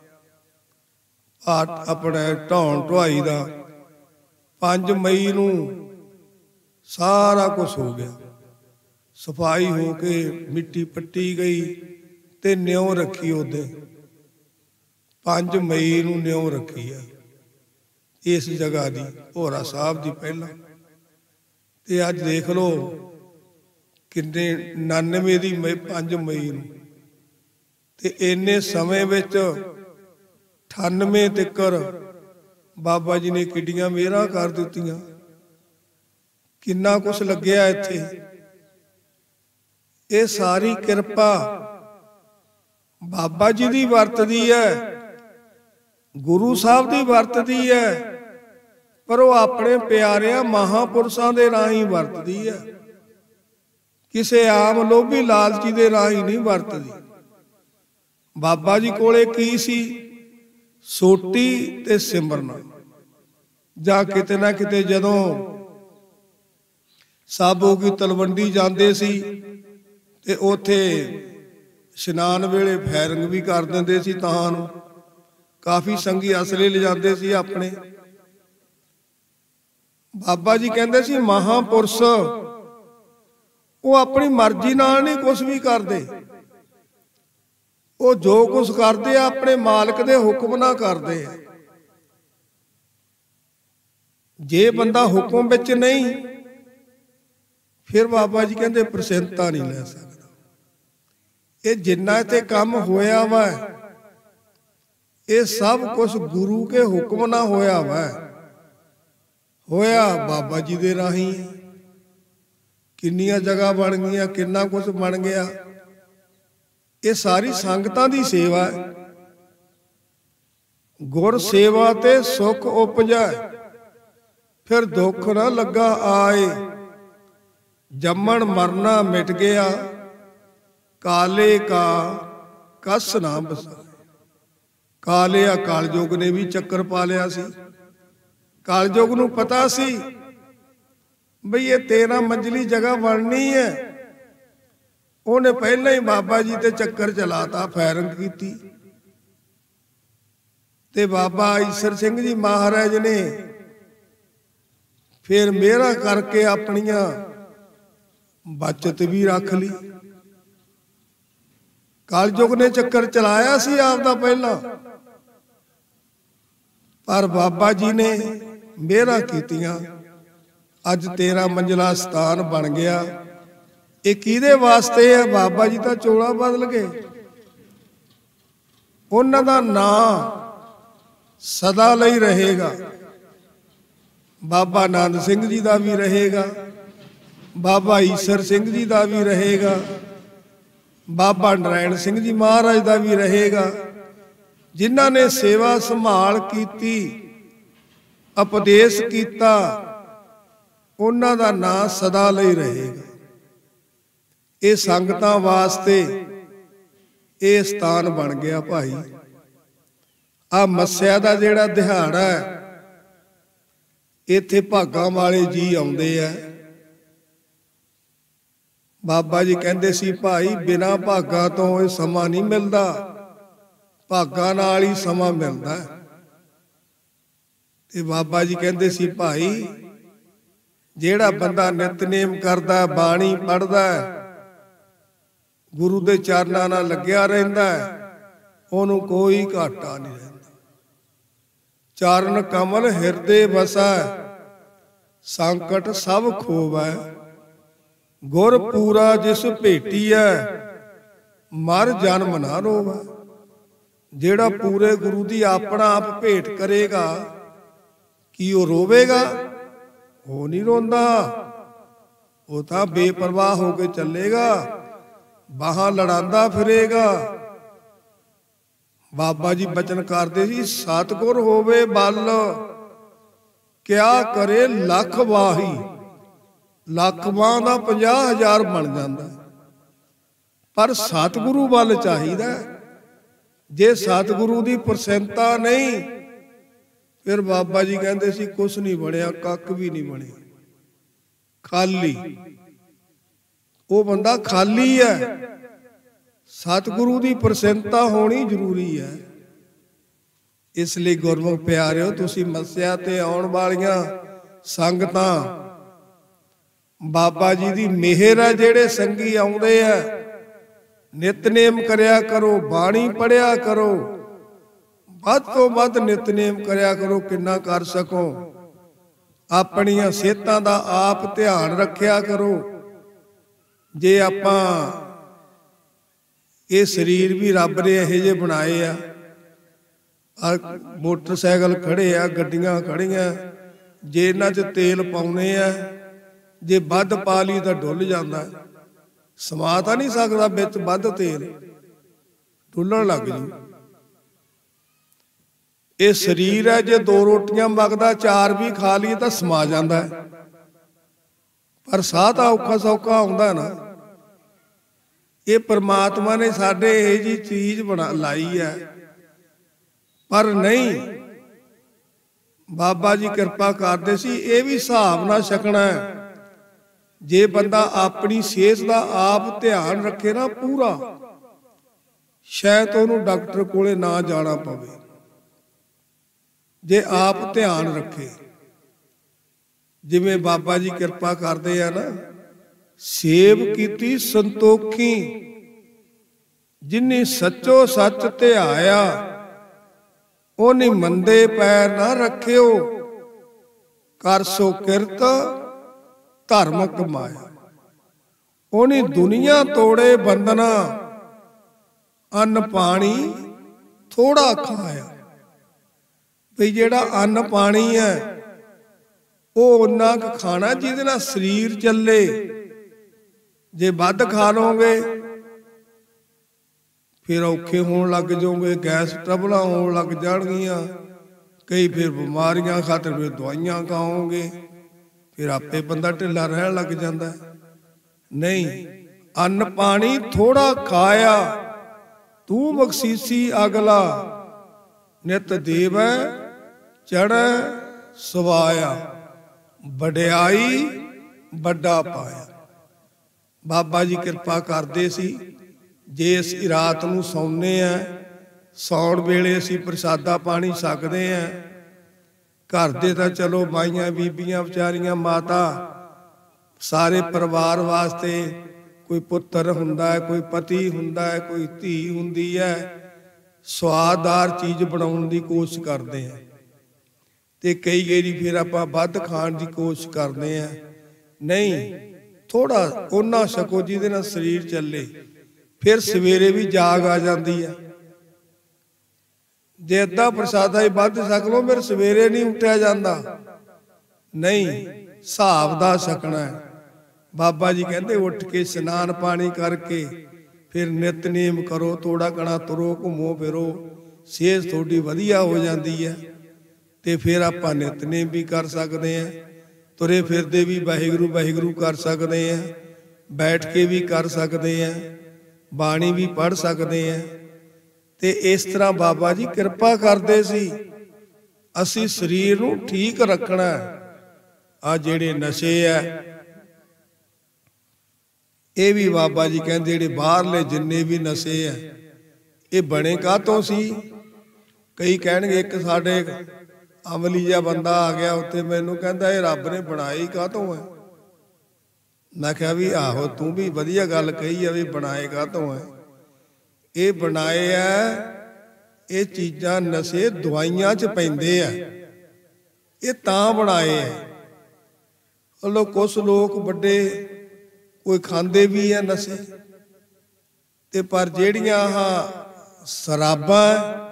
अपने ढाउण ढुआई का। पांच मई नूं सारा कुछ हो गया, सफाई हो के मिट्टी पट्टी गई ते न्यों रखी। उदे पांच मई नूं न्यों रखी है इस जगह की, भोरा साहब की पहला। ते अज देख लो किन्ने नानवे की मई पांच मई नूं, ते इन्ने समय विच अठानवे तिकर बाबा जी ने किड्डियां मेहरां कर दित्तियां। किन्ना कुछ लग्या इत्थे। ये सारी किरपा बाबा जी दी वरतदी है, गुरु साहब दी वरतदी है, पर वो अपने प्यारिया महापुरुषों के राही वरतदी है, किसी आम लोभी लालची दे राही नहीं वरतदी। बाबा जी कोले की सी, सोटी ते सिमरना। जा किते ना किते जदों साबो की तलवंडी जाते सी ते उथे इशनान वेले फैरिंग भी कर देंदे सी। तां नूं काफ़ी संगी असले ले जाते सी अपने। बाबा जी कहते सी महापुरुष वो अपनी मर्जी नाल नहीं कुछ भी करते, वो जो कुछ करते अपने मालिक दे हुक्म ना करते। जे बंदा हुक्म विच नहीं फिर बाबा जी कहते प्रसन्नता नहीं ले सकता। ये जिन्ना इत्थे काम होया वा ये सब कुछ गुरु के हुक्म ना होया वै, होया बाबा जी दे राही। किन्नियां जगह बन गई, किन्ना कुछ बन गया। ये सारी संगतां दी सेवा है। गुर सेवा ते सुख उपजै, फिर दुख ना लगा आए। जम्मण मरना मिट गया, काले का कस ना बसा। काले कालयुग ने भी चक्कर पा लिया सी। कालयुग नूं पता सी बई ये तेरह मंजिली जगह बननी है। उन्हें पहले ही बाबा जी ते चक्कर चलाता, फायरिंग की। ते बाबा ईसर सिंह जी महाराज ने फिर मेहरा करके अपनिया बचत भी रख ली। कालयुग ने चक्कर चलाया सी आपदा पहला, पर बाबा जी ने मेहरा कीतियां। अज तेरह मंजिला स्थान बन गया। ये किहदे वास्ते है? बाबा जी तो चोला बदल गए। उन्हां दा नाम सदा लई रहेगा। बाबा नंद सिंह जी का भी रहेगा, बाबा ईसर सिंह जी का भी रहेगा, बाबा नारायण सिंह जी महाराज का भी रहेगा। जिन्हां ने सेवा संभाल की, उपदेश किया, उन्हां दा नाम सदा लई रहेगा। ये संगतां वास्ते ये स्थान बन गया भाई। आ मस्या का जिहड़ा दिहाड़ा है, इत्थे भागां वाले जी आउंदे आ। बाबा जी कहंदे सी भाई बिना भागां तो ये समा नहीं मिलता, भागां नाल ही समा मिलता। ते बाबा जी कहंदे सी भाई जिहड़ा बंदा नितनेम करदा, बाणी पढ़दा, गुरु दे चरनां नाल लग्या रहिंदा, ओनूं कोई घाटा नहीं रहिंदा। चरण कमल हिरदे बसै, संकट सब खोवै। गुर पूरा जिस भेटीऐ, मर जन्म ना रोवै। जेड़ा पूरे गुरु दी अपना आप भेंट करेगा, कि वो रोवेगा? वो नहीं रोंदा, वो तो बेपरवाह होके चलेगा, बाहां लड़ांदा फिरेगा। बाबा जी बचन करते सी सतगुर होवे बल, क्या करे लख वाही। लख बाह का पंजाह हजार बन जाता, पर सतगुरु बल चाहिए। जे सतगुरु की प्रसन्नता नहीं, फिर बाबा जी कहते सी कुछ नहीं बनया, कख भी नहीं बने, खाली। वो बंदा खाली है। सतगुरु की प्रसन्नता होनी जरूरी है। इसलिए गुरमुख प्यारिओ, तुसी मस्या ते आउण वालियां संगतां बाबा जी की मेहर है। जेड़े संगी आउंदे आ, नितनेम करया करो, बाणी पढ़िया करो, वध तो वध नितनेम करया करो, किन्ना कर सको। अपनियां सेहतां दा आप ध्यान रखिया करो। जे आपां ये शरीर भी रब ने यहे जे बनाए आ, मोटरसाइकिल खड़े आ, गड्डियां खड़ियां, जे इन्हां च तेल पाउने आ, जे वध पा ली तो डुल जांदा। समा तां नहीं सकदा विच वध तेल, डुलण लग जू। ये शरीर है, जे दो रोटियां मंगदा, चार भी खा ली तो समा जांदा, पर साह तां औखा सौखा आउंदा ना। ये परमात्मा ने साडे ये जी चीज बना लाई है, पर नहीं। बाबा जी कृपा करते सी ये भी हिसाब ना छकना है। जे बंदा अपनी सेहत का आप ध्यान रखे ना पूरा, शायद उन्होंने डॉक्टर कोले ना जाना पवे। जे आप ध्यान रखे, जिवें बाबा जी कृपा करते हैं ना, सेव कीती संतोखी, जिन्नी सचो सच ध्याया, ओनी मंदे पैर ना रखियो। कर सो किरत धर्म कमाया, ओनी दुनिया तोड़े बंदना, अन्न पानी थोड़ा खाया। ਵੀ ਜਿਹੜਾ ਅੰਨ ਪਾਣੀ ਹੈ ਉਹ ਉਨਾ ਕੁ ਖਾਣਾ ਜਿਹਦੇ ਨਾਲ ਸਰੀਰ ਚੱਲੇ। ਜੇ ਵੱਧ ਖਾ ਲਓਗੇ ਫਿਰ ਔਖੇ ਹੋਣ ਲੱਗ ਜਾਓਗੇ, ਗੈਸ ਟਰਬਲਾਂ ਹੋਣ ਲੱਗ ਜਾਣਗੀਆਂ, ਕਈ ਫਿਰ ਬਿਮਾਰੀਆਂ ਖਾਤਰ ਫਿਰ ਦਵਾਈਆਂ ਖਾਓਗੇ, ਫਿਰ ਆਪੇ ਬੰਦਾ ਢਿੱਲਾ ਰਹਿਣ ਲੱਗ ਜਾਂਦਾ। ਨਹੀਂ, ਅੰਨ ਪਾਣੀ ਥੋੜਾ ਖਾਇਆ, ਤੂੰ ਬਖਸ਼ੀਸੀ ਅਗਲਾ, ਨਿਤ ਦੇਵੈ ਚੜ੍ਹੈ ਸਵਾਇਆ, ਵਡਿਆਈ ਵੱਡਾ ਪਾਇਆ। ਬਾਬਾ ਜੀ ਕਿਰਪਾ ਕਰਦੇ ਸੀ। ਜੇ ਅਸੀਂ ਰਾਤ ਨੂੰ ਸੌਂਦੇ ਆ, ਸੌਣ ਵੇਲੇ ਅਸੀਂ ਪ੍ਰਸ਼ਾਦਾ ਪਾਣੀ ਛਕਦੇ ਆ, ਘਰ ਦੇ ਤਾਂ ਚਲੋ ਮਾਈਆਂ ਬੀਬੀਆਂ ਵਿਚਾਰੀਆਂ, ਮਾਤਾ ਸਾਰੇ ਪਰਿਵਾਰ ਵਾਸਤੇ ਕੋਈ ਪੁੱਤਰ ਹੁੰਦਾ ਹੈ, ਕੋਈ ਪਤੀ ਹੁੰਦਾ ਹੈ, ਕੋਈ ਧੀ ਹੁੰਦੀ ਹੈ, ਸਵਾਦਦਾਰ ਚੀਜ਼ ਬਣਾਉਣ ਦੀ ਕੋਸ਼ਿਸ਼ ਕਰਦੇ ਆ। ਤੇ ਕਈ ਵਾਰੀ ਫਿਰ ਆਪਾਂ ਵੱਧ ਖਾਣ ਦੀ ਕੋਸ਼ਿਸ਼ ਕਰਦੇ ਆ। ਨਹੀਂ, ਥੋੜਾ ਉਹਨਾਂ ਛਕੋ ਜਿਹਦੇ ਨਾਲ ਸਰੀਰ ਚੱਲੇ, ਫਿਰ ਸਵੇਰੇ ਵੀ ਜਾਗ ਆ ਜਾਂਦੀ ਆ। ਜੇ ਅੱਧਾ ਪ੍ਰਸ਼ਾਦਾ ਹੀ ਵੱਧ ਛਕ ਲਓ, ਫਿਰ ਸਵੇਰੇ ਨਹੀਂ ਉੱਠਿਆ ਜਾਂਦਾ। ਨਹੀਂ, ਹਿਸਾਬ ਦਾ ਛਕਣਾ ਹੈ। ਬਾਬਾ ਜੀ ਕਹਿੰਦੇ ਉੱਠ ਕੇ ਇਸ਼ਨਾਨ ਪਾਣੀ ਕਰਕੇ ਫਿਰ ਨਿਤਨੇਮ ਕਰੋ, ਥੋੜਾ ਘਣਾ ਤੁਰੋ, ਘੁੰਮੋ ਫਿਰੋ, ਸਿਹਤ ਤੁਹਾਡੀ ਵਧੀਆ ਹੋ ਜਾਂਦੀ ਹੈ। ਤੇ ਫਿਰ ਆਪਾਂ ਨਿਤਨੇਮ ਵੀ ਕਰ ਸਕਦੇ ਹਾਂ, ਤੁਰੇ ਫਿਰਦੇ ਵੀ ਵਾਹਿਗੁਰੂ ਵਾਹਿਗੁਰੂ ਕਰ ਸਕਦੇ ਹਾਂ, ਬੈਠ ਕੇ ਵੀ ਕਰ ਸਕਦੇ ਹਾਂ, ਬਾਣੀ ਵੀ ਪੜ੍ਹ ਸਕਦੇ ਹਾਂ। ਤੇ ਇਸ ਤਰ੍ਹਾਂ ਬਾਬਾ ਜੀ ਕਿਰਪਾ ਕਰਦੇ ਸੀ। ਅਸੀਂ ਸਰੀਰ ਨੂੰ ਠੀਕ ਰੱਖਣਾ। ਆ ਜਿਹੜੇ ਨਸ਼ੇ ਆ, ਇਹ ਵੀ ਬਾਬਾ ਜੀ ਕਹਿੰਦੇ ਜਿਹੜੇ ਬਾਹਰਲੇ ਜਿੰਨੇ ਵੀ ਨਸ਼ੇ ਆ, ਇਹ ਬਣੇ ਕਾਹਤੋਂ ਸੀ? ਕਈ ਕਹਿਣਗੇ ਇੱਕ ਸਾਡੇ ਅਮਲੀ ਜਿਹਾ ਬੰਦਾ ਆ ਗਿਆ ਉੱਥੇ, ਮੈਨੂੰ ਕਹਿੰਦਾ ਇਹ ਰੱਬ ਨੇ ਬਣਾਏ ਕਾਹਤੋਂ ਹੈ? ਮੈਂ ਕਿਹਾ ਵੀ ਆਹੋ, ਤੂੰ ਵੀ ਵਧੀਆ ਗੱਲ ਕਹੀ ਆ ਵੀ ਬਣਾਏ ਕਾਹਤੋਂ ਹੈ। ਇਹ ਬਣਾਏ ਆ, ਇਹ ਚੀਜ਼ਾਂ ਨਸ਼ੇ ਦਵਾਈਆਂ 'ਚ ਪੈਂਦੇ ਆ, ਇਹ ਤਾਂ ਬਣਾਏ ਆ। ਚਲੋ ਕੁਛ ਲੋਕ ਵੱਡੇ ਕੋਈ ਖਾਂਦੇ ਵੀ ਆ ਨਸ਼ੇ, ਤੇ ਪਰ ਜਿਹੜੀਆਂ ਆਹ ਸ਼ਰਾਬਾਂ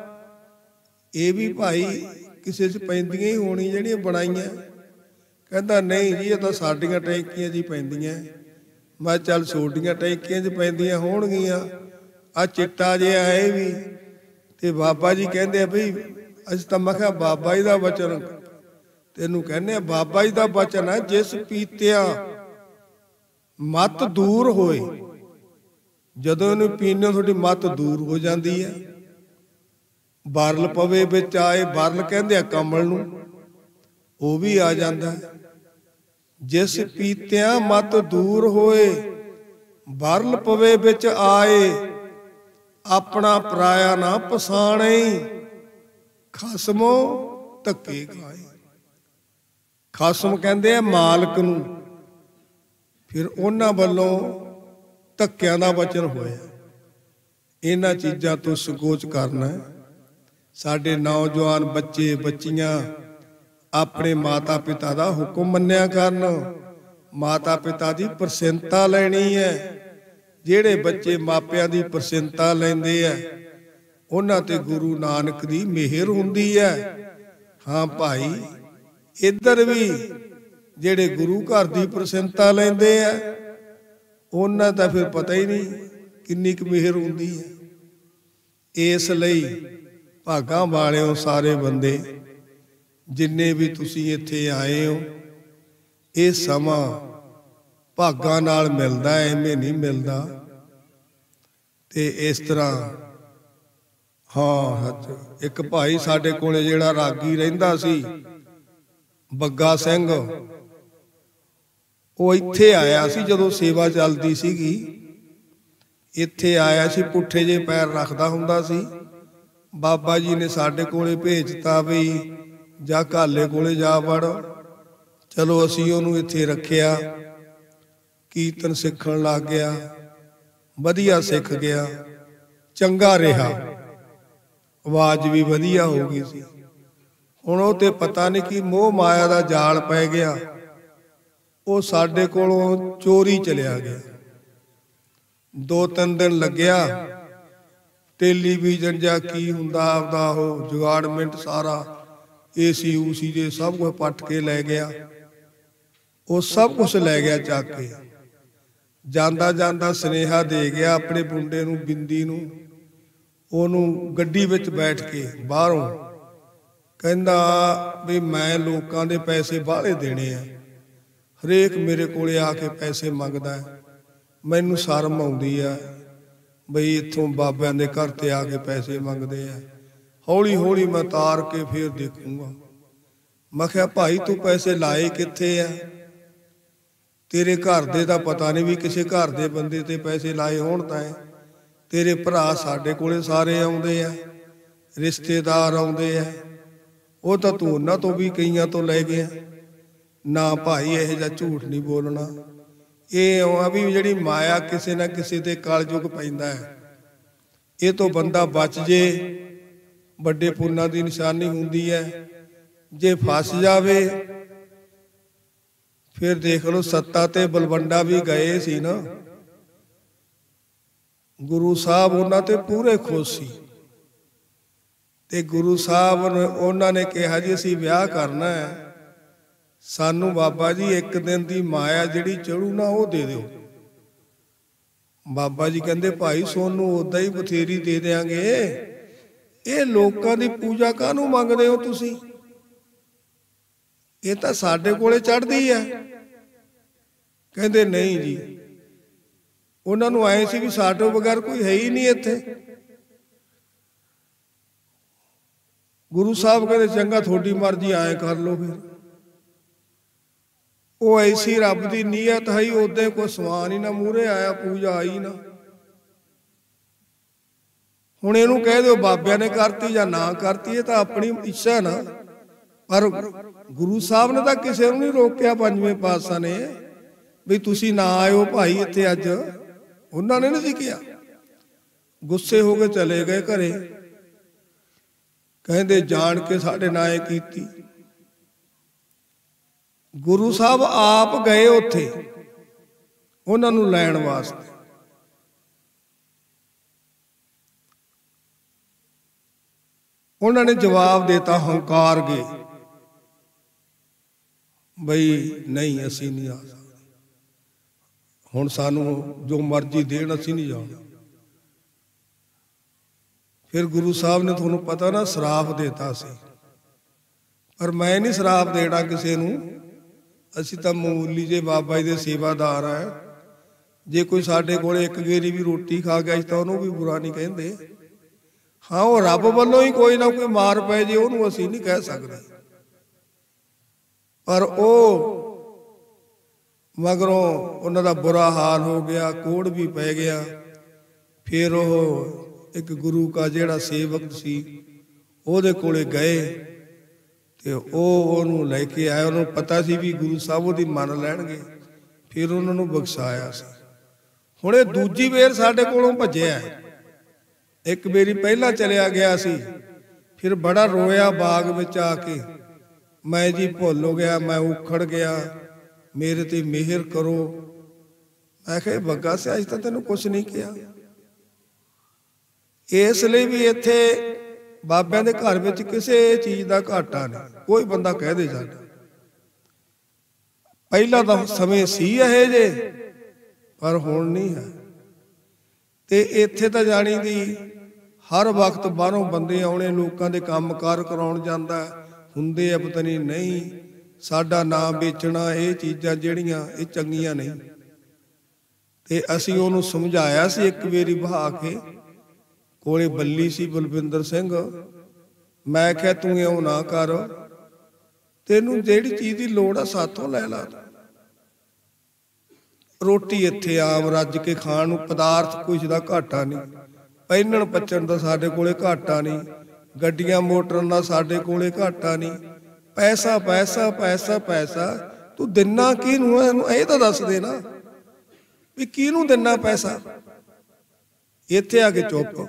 ਇਹ ਵੀ ਭਾਈ ਕਿਸੇ 'ਚ ਪੈਂਦੀਆਂ ਹੀ ਹੋਣੀ ਜਿਹੜੀਆਂ ਬਣਾਈਆਂ। ਕਹਿੰਦਾ ਨਹੀਂ ਜੀ, ਇਹ ਤਾਂ ਸਾਡੀਆਂ ਟੈਂਕੀਆਂ 'ਚ ਹੀ ਪੈਂਦੀਆਂ। ਮੈਂ ਚੱਲ ਛੋਟੀਆਂ ਟੈਂਕੀਆਂ 'ਚ ਪੈਂਦੀਆਂ ਹੋਣਗੀਆਂ, ਆ ਚਿੱਟਾ ਜਿਹਾ ਇਹ ਵੀ। ਤੇ ਬਾਬਾ ਜੀ ਕਹਿੰਦੇ ਆ ਬਈ ਅਸੀਂ ਤਾਂ, ਮੈਂ ਕਿਹਾ ਬਾਬਾ ਜੀ ਦਾ ਵਚਨ ਤੈਨੂੰ ਕਹਿੰਦੇ ਆ, ਬਾਬਾ ਜੀ ਦਾ ਵਚਨ ਹੈ, ਜਿਸ ਪੀਤਿਆਂ ਮੱਤ ਦੂਰ ਹੋਏ। ਜਦੋਂ ਇਹਨੂੰ ਪੀਣੇ ਤੁਹਾਡੀ ਮੱਤ ਦੂਰ ਹੋ ਜਾਂਦੀ ਹੈ। ਬਰਲ ਪਵੇ ਵਿੱਚ ਆਏ, ਬਰਲ ਕਹਿੰਦੇ ਆ ਕਮਲ ਨੂੰ, ਉਹ ਵੀ ਆ ਜਾਂਦਾ। ਜਿਸ ਪੀਤਿਆਂ ਮੱਤ ਦੂਰ ਹੋਏ, ਬਰਲ ਪਵੇ ਵਿੱਚ ਆਏ, ਆਪਣਾ ਪਰਾਇਆ ਨਾ ਪਛਾਣੇ, ਖਸਮੋ ਧੱਕੇ ਖਾਏ। ਖਸਮ ਕਹਿੰਦੇ ਆ ਮਾਲਕ ਨੂੰ। ਫਿਰ ਉਹਨਾਂ ਵੱਲੋਂ ਧੱਕਿਆਂ ਦਾ ਵਚਨ ਹੋਇਆ। ਇਹਨਾਂ ਚੀਜ਼ਾਂ ਤੋਂ ਸੰਕੋਚ ਕਰਨਾ। ਸਾਡੇ ਨੌਜਵਾਨ ਬੱਚੇ ਬੱਚੀਆਂ ਆਪਣੇ ਮਾਤਾ ਪਿਤਾ ਦਾ ਹੁਕਮ ਮੰਨਿਆ ਕਰਨ, ਮਾਤਾ ਪਿਤਾ ਦੀ ਪ੍ਰਸੰਨਤਾ ਲੈਣੀ ਹੈ। ਜਿਹੜੇ ਬੱਚੇ ਮਾਪਿਆਂ ਦੀ ਪ੍ਰਸੰਨਤਾ ਲੈਂਦੇ ਆ, ਉਹਨਾਂ ਤੇ ਗੁਰੂ ਨਾਨਕ ਦੀ ਮਿਹਰ ਹੁੰਦੀ ਹੈ। ਹਾਂ ਭਾਈ, ਇੱਧਰ ਵੀ ਜਿਹੜੇ ਗੁਰੂ ਘਰ ਦੀ ਪ੍ਰਸੰਨਤਾ ਲੈਂਦੇ ਆ, ਉਹਨਾਂ ਦਾ ਫਿਰ ਪਤਾ ਹੀ ਨਹੀਂ ਕਿੰਨੀ ਕੁ ਮਿਹਰ ਹੁੰਦੀ ਹੈ। ਇਸ ਲਈ ਭਾਗਾਂ ਵਾਲਿਓ ਸਾਰੇ ਬੰਦੇ, ਜਿੰਨੇ ਵੀ ਤੁਸੀਂ ਇੱਥੇ ਆਏ ਹੋ, ਇਹ ਸਮਾਂ ਭਾਗਾਂ ਨਾਲ ਮਿਲਦਾ, ਐਵੇਂ ਨਹੀਂ ਮਿਲਦਾ। ਤੇ ਇਸ ਤਰ੍ਹਾਂ ਹਾਂ, ਇੱਕ ਭਾਈ ਸਾਡੇ ਕੋਲੇ ਜਿਹੜਾ ਰਾਗੀ ਰਹਿੰਦਾ ਸੀ, ਬੱਗਾ ਸਿੰਘ, ਉਹ ਇੱਥੇ ਆਇਆ ਸੀ ਜਦੋਂ ਸੇਵਾ ਚੱਲਦੀ ਸੀਗੀ। ਇੱਥੇ ਆਇਆ ਸੀ, ਪੁੱਠੇ ਜੇ ਪੈਰ ਰੱਖਦਾ ਹੁੰਦਾ ਸੀ। ਬਾਬਾ ਜੀ ਨੇ ਸਾਡੇ ਕੋਲੇ ਭੇਜਤਾ ਵੀ ਜਾ ਕਾਲੇ ਕੋਲੇ ਜਾ ਵੜ। ਚਲੋ ਅਸੀਂ ਉਹਨੂੰ ਇੱਥੇ ਰੱਖਿਆ, ਕੀਰਤਨ ਸਿੱਖਣ ਲੱਗ ਗਿਆ, ਵਧੀਆ ਸਿੱਖ ਗਿਆ, ਚੰਗਾ ਰਿਹਾ, ਆਵਾਜ਼ ਵੀ ਵਧੀਆ ਹੋ ਗਈ ਸੀ। ਹੁਣ ਉਹ ਤੇ ਪਤਾ ਨਹੀਂ ਕੀ ਮੋਹ ਮਾਇਆ ਦਾ ਜਾਲ ਪੈ ਗਿਆ, ਉਹ ਸਾਡੇ ਕੋਲੋਂ ਚੋਰੀ ਚਲਿਆ ਗਿਆ। ਦੋ ਤਿੰਨ ਦਿਨ ਲੱਗਿਆ, ਟੈਲੀਵਿਜ਼ਨ ਜਾਂ ਕੀ ਹੁੰਦਾ ਆਪਦਾ ਉਹ ਜੁਗਾੜਮੈਂਟ ਸਾਰਾ ए सी ऊ सी जे सब कुछ पट के लै गया। वो सब कुछ लै गया चक के। जांदा जांदा सुनेहा दे गया अपने मुंडे नूं बिंदी नूं, ओनू गड्डी विच बैठ के बाहरों कहंदा भी मैं लोकां दे पैसे बाहले देने आ, हरेक मेरे कोले आके पैसे मंगदा है, मैनू शर्म आउंदी आ बई इत्थों बाबियां दे घर ते आके पैसे मंगदे आ। हौली हौली मैं तार के फिर देखूंगा। मैं कहा भाई तू पैसे लाए कित्थे आ? तेरे घर दे दा पता नहीं भी किसी घर दे बंदे ते पैसे लाए होण तां तेरे भरा साडे कोले सारे आउंदे आ, रिश्तेदार आउंदे आ, वो तो तू उन्हां तो भी कईयां तो लै गया ना। भाई इहो जिहा झूठ नहीं बोलना। ये आ भी जिहड़ी माया किसी ना किसी ते कलयुग पैंदा है, ये तो बंदा बच जे बड़े पुन्नां दी निशानी हुंदी है। जे फस जावे फिर देख लो सत्ता ते बलवंडा भी गए सी ना, गुरु साहब उन्हां ते पूरे खुश सी ते गुरु साहब उन्हां ने कहा जी असीं विआह करना है, सानू बाबा जी एक दिन दी माया जिहड़ी चढ़ू ना वो दे दिओ। बाबा जी कहंदे भाई सोनू उदां ही बथेरी दे देंगे, ये लोकां दी पूजा काहनूं मंगदे हो तुसीं? ये तां साडे कोले चढ़दी है। कहंदे नहीं जी, उन्हां नूं आए सी भी साडे बगैर कोई है ही नहीं इत्थे। गुरु साहब कहते चंगा थोड़ी मर्जी आए कर लो। फिर वो ऐसी रब की नीयत है, उदे कोई समान ही ना मूहरे आया, पूजा आई ना। हुण इहनूं कह दो बाबिया ने करती या ना करती, ये तो अपनी इच्छा ना। पर गुरु साहब ने तो किसी नहीं रोकया, पंजवें पातशाह ने भी तुसी ना आयो भाई इत्थे अज, उन्होंने नहीं किया। गुस्से हो के चले गए घरे, कहते जान के साढ़े नाए कीती। गुरु साहब आप गए उत्थे उन्होंने लैण वास्ते। उन्होंने जवाब देता हंकार गए बई नहीं असी नहीं आ सकते, हुण सानू जो मर्जी देण असी नहीं जाना। फिर गुरु साहब ने तुहानू पता ना श्राप देता सी, पर मैं नहीं श्राप देना किसी नूं। असी तो मामूली जे बाबा जी दे सेवादार है। जे कोई साडे कोले एक गेरी भी रोटी खा गया तो उहनूं भी बुरा नहीं कहंदे। हाँ वो रब वालों ही कोई ना कोई मार पै जे उहनूं असी नहीं कह सकते, पर ओ मगरों उन्हां दा बुरा हाल हो गया, कोड़ भी पै गया। फिर वो एक गुरु का जिहड़ा सेवक सी ओहदे कोले गए ते ओहनूं लैके आए। उन्होंने पता सी भी गुरु साहब ओहदी मन लैणगे, फिर उन्होंने बख्शाया सी। हुण इह दूजी वेर साडे कोलों भज्जिआ। एक बेरी पहला चलिया गया सी, फिर बड़ा रोया बाग विच आके, मैं जी भुल हो गया, मैं उखड़ गया, मेरे ते मेहर करो। मैं कहा बग्गा से अज तक तेनों कुछ नहीं किया। इसलिए भी इत्थे बाबियां दे घर विच किसी चीज का घाटा नहीं। कोई बंदा कह दे साडा पहला तो समय सी इहे जे, पर हुण नहीं है। ते इत्थे तां जाणी दी हर वक्त बाहरों बंदे आउणे, लोकां दे काम कार कराउण जांदा हुंदे आ, पता नहीं नहीं साडा नाम बेचना, ये चीज़ां जिहड़ियां ये चंगियां नहीं। ते असीं उहनूं समझाया सी एक वेरी बहा के, कोले बल्ली सी बलविंदर सिंह। मैं क्या तू इउं ना कर, तेनू जिहड़ी चीज़ की लोड़ आ साथों लै ला। रोटी इत्थे आम रज के खाण नूं पदार्थ कुछ दा घाटा नहीं, पहिनण पचण दा साडे कोले घाटा नहीं, गड्डियां मोटरां दा साडे कोले घाटा नहीं। पैसा पैसा पैसा पैसा, तू दिना किहनूं है इह तां दस दे ना भी किहनूं दिना पैसा। इत्थे आके चुप।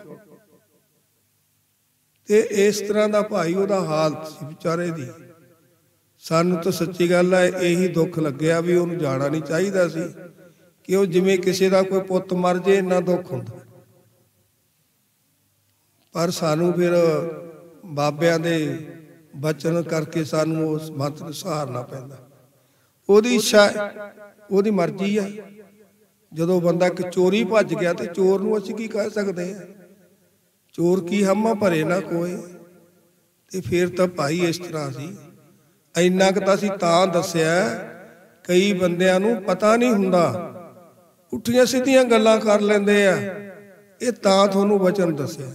ते इस तरह का भाई उहदा हाल सी बेचारे दी। सानू तो सच्ची गल है यही दुख लग्या भी उहनूं जाना नहीं चाहिदा सी कि वह जिवें किसी का कोई पुत मर जाए इन्ना दुख हुंदा। पर सानू फिर बाबियां दे बचन करके सानू उस मत नूं सहारना पैंदा। ओहदी इच्छा है, ओहदी मर्जी है। जदों बंदा एक चोरी भज गया तो चोर नूं असीं की कह सकते हैं? चोर की हमा भरे ना कोई। ते फिर तो भाई इस तरह सी, इन्ना क तां असीं तां दस्सिआ, कई बंदिआं नूं पता नहीं हुंदा, उठियां सीधियां गल्लां कर लैंदे आ। ये तां तुहानूं वचन दस्सिआ।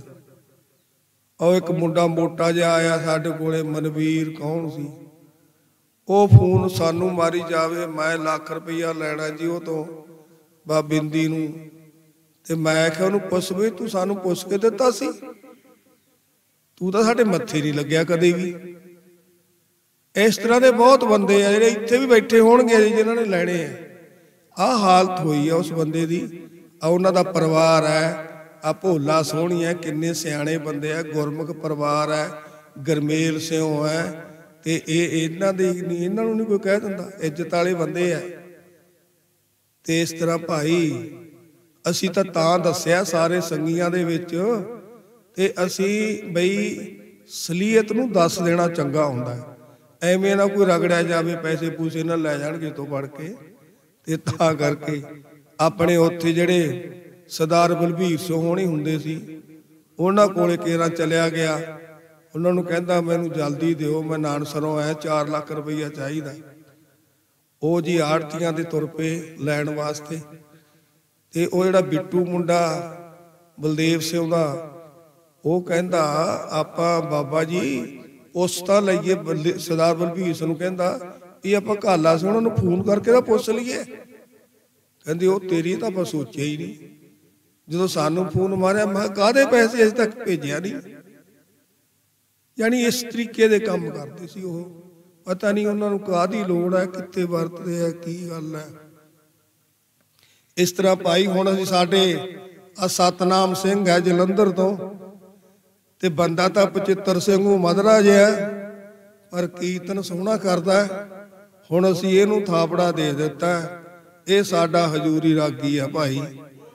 और एक मुंडा मोटा जिहा आया साडे कोले, मनवीर कौन सी, ਉਹ ਫੋਨ ਸਾਨੂੰ ਮਾਰੀ ਜਾਵੇ, मैं ਲੱਖ ਰੁਪਈਆ ਲੈਣਾ जी ਉਹ ਤੋਂ ਬਾ ਬਿੰਦੀ ਨੂੰ। ਤੇ मैं ਆਖਿਆ ਉਹਨੂੰ ਪੁੱਛ ਵੀ ਤੂੰ ਸਾਨੂੰ ਪੁੱਛ ਕੇ ਦਿੱਤਾ ਸੀ, ਤੂੰ ਤਾਂ ਸਾਡੇ ਮੱਥੇ ਨਹੀਂ ਲੱਗਿਆ ਕਦੇ ਵੀ। ਇਸ ਤਰ੍ਹਾਂ ਦੇ ਬਹੁਤ ਬੰਦੇ ਆ ਜਿਹੜੇ ਇੱਥੇ ਵੀ ਬੈਠੇ ਹੋਣਗੇ ਜਿਨ੍ਹਾਂ ਨੇ ਲੈਣੇ ਆ। ਆਹ ਹਾਲਤ ਹੋਈ ਆ ਉਸ ਬੰਦੇ ਦੀ। ਆ ਉਹਨਾਂ ਦਾ ਪਰਿਵਾਰ ਹੈ, ਆ ਭੋਲਾ ਸੋਹਣੀ ਹੈ, ਕਿੰਨੇ ਸਿਆਣੇ ਬੰਦੇ ਆ, ਗੁਰਮੁਖ ਪਰਿਵਾਰ ਹੈ, ਗਰਮੇਲ ਸਿਓ ਹੈ। ਤੇ ਇਹ ਇਹਨਾਂ ਦੇ ਨਹੀਂ, ਇਹਨਾਂ ਨੂੰ ਨਹੀਂ ਕੋਈ ਕਹਿ ਦਿੰਦਾ, ਇੱਜ਼ਤ ਵਾਲੇ ਬੰਦੇ ਆ। ਤੇ ਇਸ ਤਰ੍ਹਾਂ ਭਾਈ ਅਸੀਂ ਤਾਂ ਤਾਂ ਦੱਸਿਆ ਸਾਰੇ ਸੰਗੀਆਂ ਦੇ ਵਿੱਚ, ਤੇ ਅਸੀਂ ਬਈ ਸਲੀਅਤ ਨੂੰ ਦੱਸ ਦੇਣਾ ਚੰਗਾ ਹੁੰਦਾ। ਐਵੇਂ ਨਾ ਕੋਈ ਰਗੜਿਆ ਜਾਵੇ, ਪੈਸੇ ਪੂਸੇ ਨਾ ਲੈ ਜਾਣਗੇ ਤੋਂ ਫੜ ਕੇ। ਤੇ ਤਾਂ ਕਰਕੇ ਆਪਣੇ ਉੱਥੇ ਜਿਹੜੇ ਸਰਦਾਰ ਬਲਬੀਰ ਸਿੰਘ ਹੋਣੀ ਹੁੰਦੇ ਸੀ, ਉਹਨਾਂ ਕੋਲੇ ਕੇਰਾ ਚਲਿਆ ਗਿਆ। ਉਹਨਾਂ ਨੂੰ ਕਹਿੰਦਾ ਮੈਨੂੰ ਜਲਦੀ ਦਿਓ, ਮੈਂ ਨਾਨਸਰੋਂ ਆਇਆ, ਚਾਰ ਲੱਖ ਰੁਪਈਆ ਚਾਹੀਦਾ। ਉਹ ਜੀ ਆੜਤੀਆਂ ਦੇ ਤੁਰ ਪਏ ਲੈਣ ਵਾਸਤੇ। ਤੇ ਉਹ ਜਿਹੜਾ ਬਿੱਟੂ ਮੁੰਡਾ ਬਲਦੇਵ ਸਿੰਘ ਦਾ, ਉਹ ਕਹਿੰਦਾ ਆਪਾਂ ਬਾਬਾ ਜੀ ਉਸ ਤਾਂ ਲਈਏ। ਸਰਦਾਰ ਬਲਬੀਰ ਸਿੰਘ ਨੂੰ ਕਹਿੰਦਾ ਇਹ ਆਪਾਂ ਘਾਲਾ ਸੀ, ਉਹਨਾਂ ਨੂੰ ਫੋਨ ਕਰਕੇ ਤਾਂ ਪੁੱਛ ਲਈਏ। ਕਹਿੰਦੇ ਉਹ ਤੇਰੀ ਤਾਂ ਆਪਾਂ ਸੋਚਿਆ ਹੀ ਨਹੀਂ। ਜਦੋਂ ਸਾਨੂੰ ਫੋਨ ਮਾਰਿਆ ਮੈਂ ਕਾਹਦੇ ਪੈਸੇ ਅਜੇ ਤੱਕ ਭੇਜਿਆ ਨਹੀਂ। यानी इस तरीके दे काम करते सी। वो पता नहीं उन्होंने काहदी लोड़ है, कित्थे वरतदे है, की गल है। इस तरह भाई हुण असीं साडे आ सतनाम सिंह है जलंधर तो, ते बंदा तां पचित्र सिंह मधरा जिहा, पर कीर्तन सोहना करदा है। हुण असीं इहनूं थापड़ा दे दित्ता, ये साडा हजूरी रागी है भाई।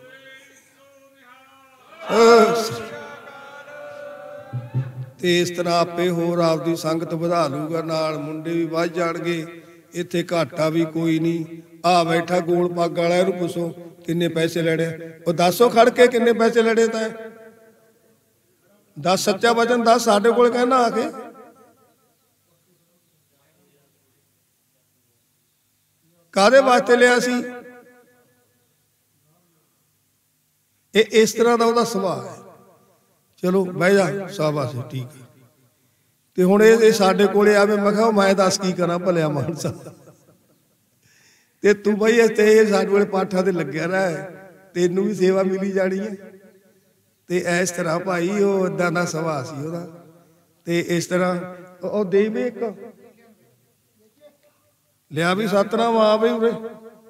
ਤੇ ਇਸ ਤਰ੍ਹਾਂ ਆਪੇ ਹੋਰ ਆਪਦੀ ਸੰਗਤ ਵਧਾ ਲੂਗਾ, ਨਾਲ ਮੁੰਡੇ ਵੀ ਵੱਧ ਜਾਣਗੇ। ਇੱਥੇ ਘਾਟਾ ਵੀ ਕੋਈ ਨਹੀਂ। ਆ ਬੈਠਾ ਗੋਲ ਪੱਗ ਵਾਲਾ, ਇਹਨੂੰ ਪੁੱਛੋ ਕਿੰਨੇ ਪੈਸੇ ਲੈਣੇ। ਉਹ ਦੱਸੋ ਖੜ ਕੇ ਕਿੰਨੇ ਪੈਸੇ ਲੈਣੇ ਤਾਂ ਦੱਸ, ਸੱਚਾ ਵਚਨ ਦੱਸ। ਸਾਡੇ ਕੋਲ ਕਹਿਣਾ ਆ ਕੇ ਕਾਹਦੇ ਵਾਸਤੇ ਲਿਆ ਸੀ? ਇਹ ਇਸ ਤਰ੍ਹਾਂ ਦਾ ਉਹਦਾ ਸੁਭਾਅ ਹੈ। चलो बह जा, शाबाश, ठीक है। तो हुण ये साडे कोले आवे, मैं कहा मैं दस की करा भलिया मानसा, ते तू बई इत्थे साडे कोले पाठा ते लग्या रह, तेनू भी सेवा मिली जानी है। ते इस तरह भाई वो इदां दा सुभाअ सी ओहदा। ते इस तरह ओ दे भी एक लिया भी सतनाम आ बई उरे।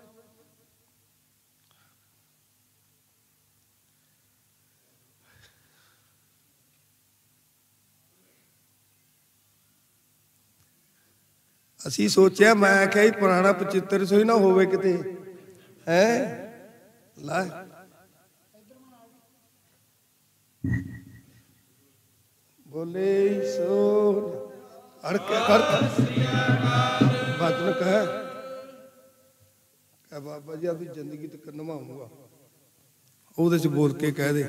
असी सोचा, मैं आख्या ही पुराना पचित्र सो ही ना होवे किते है ला। बोले सो अड़के कर बचन कह कह बाबा जी आपकी जिंदगी तक नभाऊंगा, ਉਹਦੇ ਚ बोल के कह दे।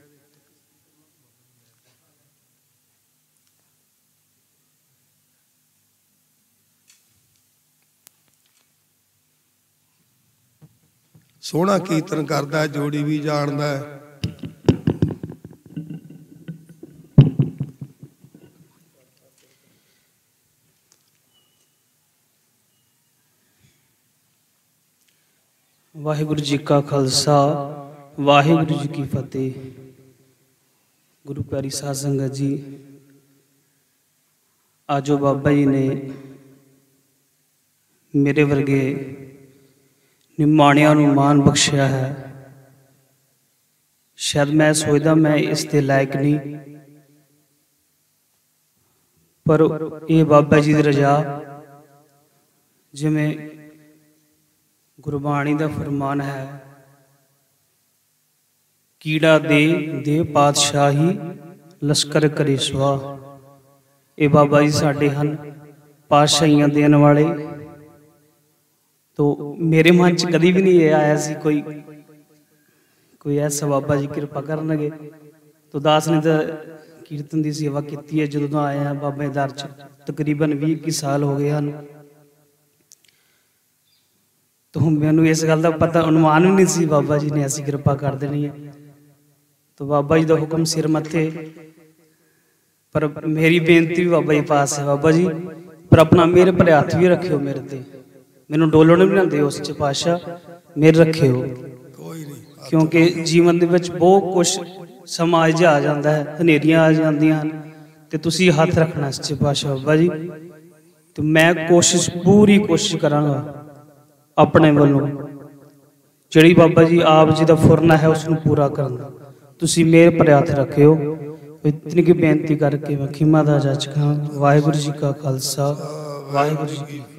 सोहना कीर्तन करता है, जोड़ी भी जानता है। वाहिगुरु जी का खालसा, वाहिगुरु जी की फतेह। गुरु प्यारी साध संगत जी, आज बाबा जी ने मेरे वर्गे निमाणिया नूं मान बख्शिया है। शायद मैं सोचदा मैं इस दे लायक नहीं, पर ये बाबा जी दी रजा। जिवें गुरबाणी दा फरमान है, कीड़ा दे दे पातशाही लश्कर करे सुहा। ਇਹ ਬਾਬਾ ਜੀ ਸਾਡੇ ਹਨ ਪਾਤਸ਼ਾਹੀਆਂ ਦੇਣ ਵਾਲੇ। तो मेरे मन च कभी भी नहीं ये आया सी कोई कोई ऐसा बाबा जी कृपा करनगे। तो दास ने तो कीर्तन की सेवा की है जो तो आए हैं बाबे दर च तकरीबन भी इक्की साल हो गए हैं। तो मैनू इस गल का पता अनुमान भी नहीं सी बाबा जी ने ऐसी कृपा कर देनी है। तो बाबा जी का हुक्म सिर मत्थे, पर मेरी बेनती भी बाबा जी पास है, बाबा जी पर अपना मेरे पर हथ भी रखियो, मेरे ते मैनू डोलण भी ना दिओ उस च पातशाह, मेरे रखियो। क्योंकि जीवन दे विच बहुत कुछ समाज च आ जाता है, हनेरियां आ जांदियां हन ते तुसीं हथ रखना इस च पातशाह बाबा जी। तो मैं कोशिश पूरी कोशिश करांगा अपने वालों, जिहड़ी बाबा जी आप जी दा फुरना है उसनूं पूरा करन दा तुसीं मेरे पर हथ रखियो। इतनी की बेनती करके मैं खिमा दा जज खां। वाहिगुरू जी का खालसा, वाहिगुरू जी की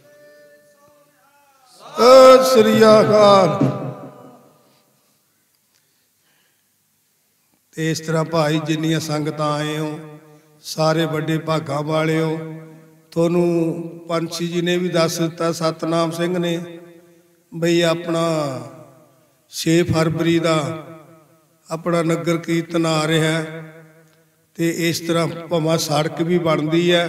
श्री अकाल। इस तरह भाई जिन्नियां संगतां आए हो सारे बड़े भागा वाले हो। थोनू पंछी जी ने भी दस दिता, सतनाम सिंह ने बई अपना छे फरवरी का अपना नगर कीर्तन आ रहा है। तो इस तरह भावें सड़क भी बनती है,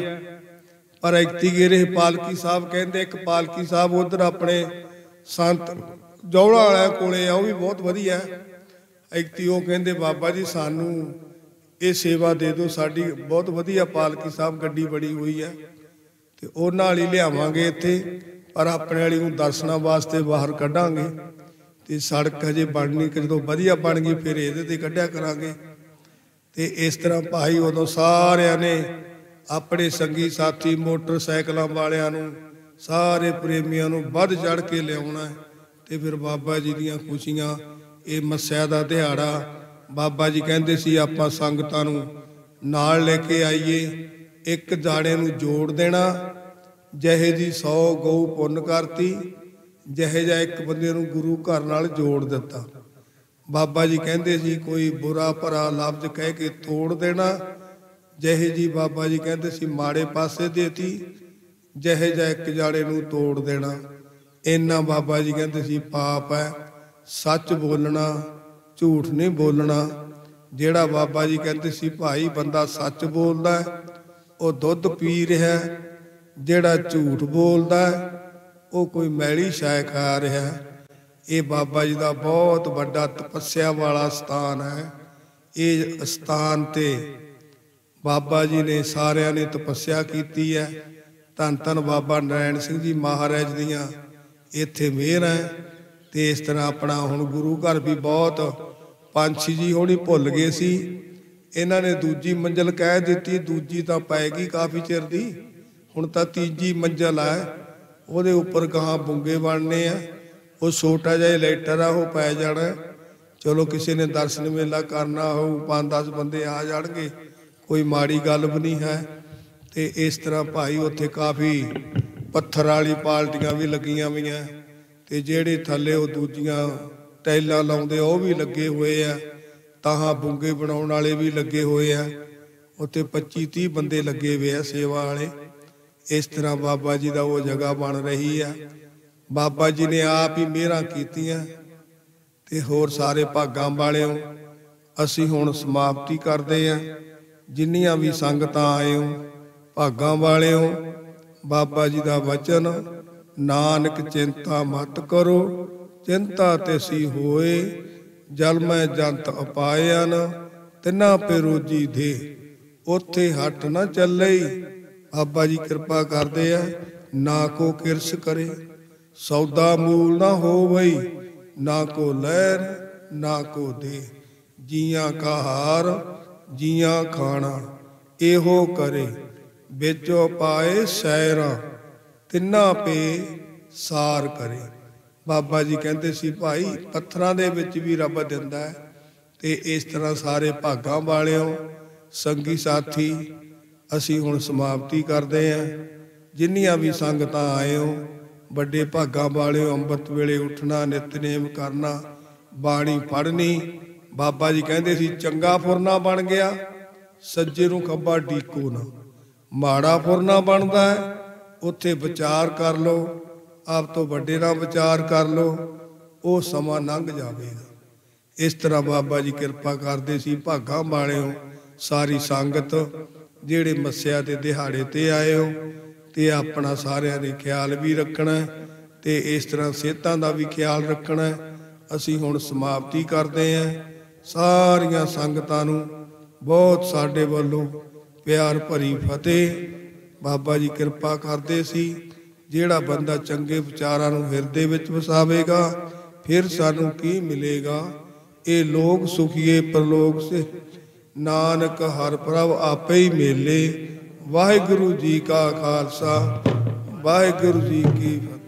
पर इकती गेरे पालकी साहब कहते एक पालकी साहब उधर अपने संत जौड़ा वाले कोले आ, भी बहुत वधिया इकती। वो कहते बाबा जी सानू ये सेवा दे दो, साड़ी बहुत वधिया पालकी साहब गड्डी बड़ी हुई है, तो उन्हां वाली लियावांगे इत्थे, पर अपने वाली नूं दर्शनां वास्ते बाहर कढांगे। तो सड़क हजे बननी, जो वधिया बन गई फिर इहदे ते कढिया करांगे। तो इस तरह भाई उदों सारिਆਂ ने अपने संगी साथी मोटरसाइकिलों वालियां नूं सारे प्रेमियों नूं वध चढ़ के लियाउणा है। तो फिर बाबा जी दीयां खुशियां, ये मस्या दा दिहाड़ा बाबा जी कहंदे सी आपां संगतां नूं नाल लेके आईए, एक जाड़े नूं जोड़ देना, जहे जी सौ गौ पुन्न करती, जहे जा एक बंदे नूं गुरु घर नाल जोड़ दिता। बाबा जी कहंदे सी कोई बुरा भरा लफ्ज कह के तोड़ देना, जहे जी बाबा जी कहते सी माड़े पासे देती, जहे जा एक जाड़े नूं तोड़ देना। इन्ना बाबा जी कहते सी पाप है, सच बोलना झूठ नहीं बोलना। जेड़ा बाबा जी कहते सी भाई बंदा सच बोलता है वो दुध पी रहा है, जेड़ा झूठ बोलता है वो कोई मैली शाय खा रहा है। ये बाबा जी का बहुत बड़ा तपस्या वाला स्थान है। ये स्थान ते बाबा जी ने सारिया ने तपस्या की है। धन धन बाबा नारायण सिंह जी महाराज दियाँ इत्थे मेहर है। तो इस तरह अपना हुण गुरु घर भी बहुत पंछी जी होनी भुल गए सी, इन्हां ने दूजी मंजिल कह दी, दूजी तो पैगी काफ़ी चिर दी, हुण तां तीजी मंजिल है। उहदे उपर गां बुंगे बनने आ, वो छोटा जिहा लैटर आ वो पै जाना। चलो किसी ने दर्शन मेला करना हो पाँच दस बंदे आ जाएंगे, कोई माड़ी गल भी नहीं है। तो इस तरह भाई उत्थे काफ़ी पत्थर वाली पाल्टियां भी लगियां हुई हैं, तो जेड़े थले वो दूजियां टाइलां लाउंदे वो भी लगे हुए आ, ताहां बुंगे बनाउण वाले भी लगे हुए आ। उत्थे पच्ची तीह बंदे लगे हुए आ सेवा वाले। इस तरह बाबा जी का वो जगह बन रही है। बाबा जी ने आप ही मेहरां कीतियां ते होर सारे भागां वाले हो। असीं हुण समाप्ति करदे हां। जिन्नियां भी संगतां आए हो भागां वाले हो। बाबा जी का वचन नानक चिंता मत करो, चिंता तिसी होए, जल मैं जंत अपायन तिना पे रोजी दे, उत्थे हट न चले। बाबा जी कृपा करते हैं, ना को किरस करे, सौदा मूल ना हो वही, ना को लहर ना को दे, जिया का हार जिया खाना एहो करे, बेचो पाए सैरा तिना पे सार करे। बाबा जी कहते सी भाई पत्थरां दे विच भी रब दिंदा है। ते इस तरह सारे भागां वाले हो संगी साथी असी हुण समाप्ति करते हैं। जिन्नियां भी संगतां आए हो बड़े भागां वाले हो। अंमृत वेले उठना, नितनेम करना, बाणी पढ़नी। बाबा जी कहते सी चंगा फुरना बन गया, सज्जे नूं खब्बा डीको ना। ਮਾੜਾ ਫੁਰਨਾ ਬਣਦਾ ਹੈ, ਉੱਥੇ ਵਿਚਾਰ ਕਰ ਲਓ, ਆਪ ਤੋਂ ਵੱਡੇ ਨਾਲ ਵਿਚਾਰ ਕਰ ਲਓ, ਉਹ ਸਮਾਂ ਲੰਘ ਜਾਵੇਗਾ। ਇਸ ਤਰ੍ਹਾਂ ਬਾਬਾ ਜੀ ਕਿਰਪਾ ਕਰਦੇ ਸੀ। ਭਾਗਾਂ ਵਾਲਿਓ ਸਾਰੀ ਸੰਗਤ ਜਿਹੜੇ ਮੱਸਿਆ ਦੇ ਦਿਹਾੜੇ ਤੇ ਆਏ ਹੋ, ਤੇ ਆਪਣਾ ਸਾਰਿਆਂ ਨੇ ਖਿਆਲ ਵੀ ਰੱਖਣਾ ਤੇ ਇਸ ਤਰ੍ਹਾਂ ਸਿਹਤਾਂ ਦਾ ਵੀ ਖਿਆਲ ਰੱਖਣਾ। ਅਸੀਂ ਹੁਣ ਸਮਾਪਤੀ ਕਰਦੇ ਹਾਂ। ਸਾਰੀਆਂ ਸੰਗਤਾਂ ਨੂੰ ਬਹੁਤ ਸਾਡੇ ਵੱਲੋਂ ਪਿਆਰ ਭਰੀ ਫਤਿਹ। ਬਾਬਾ ਜੀ ਕਿਰਪਾ ਕਰਦੇ ਸੀ, ਜਿਹੜਾ ਬੰਦਾ ਚੰਗੇ ਵਿਚਾਰਾਂ ਨੂੰ ਹਿਰਦੇ ਵਿੱਚ ਵਸਾਵੇਗਾ ਫਿਰ ਸਾਨੂੰ ਕੀ ਮਿਲੇਗਾ। ਇਹ ਲੋਕ ਸੁਖੀਏ ਪਰਲੋਕ ਸੇ, ਨਾਨਕ ਹਰ ਪ੍ਰਭ ਆਪੇ ਹੀ ਮੇਲੇ। ਵਾਹਿਗੁਰੂ ਜੀ ਕਾ ਖਾਲਸਾ, ਵਾਹਿਗੁਰੂ ਜੀ ਕੀ ਫਤਿਹ।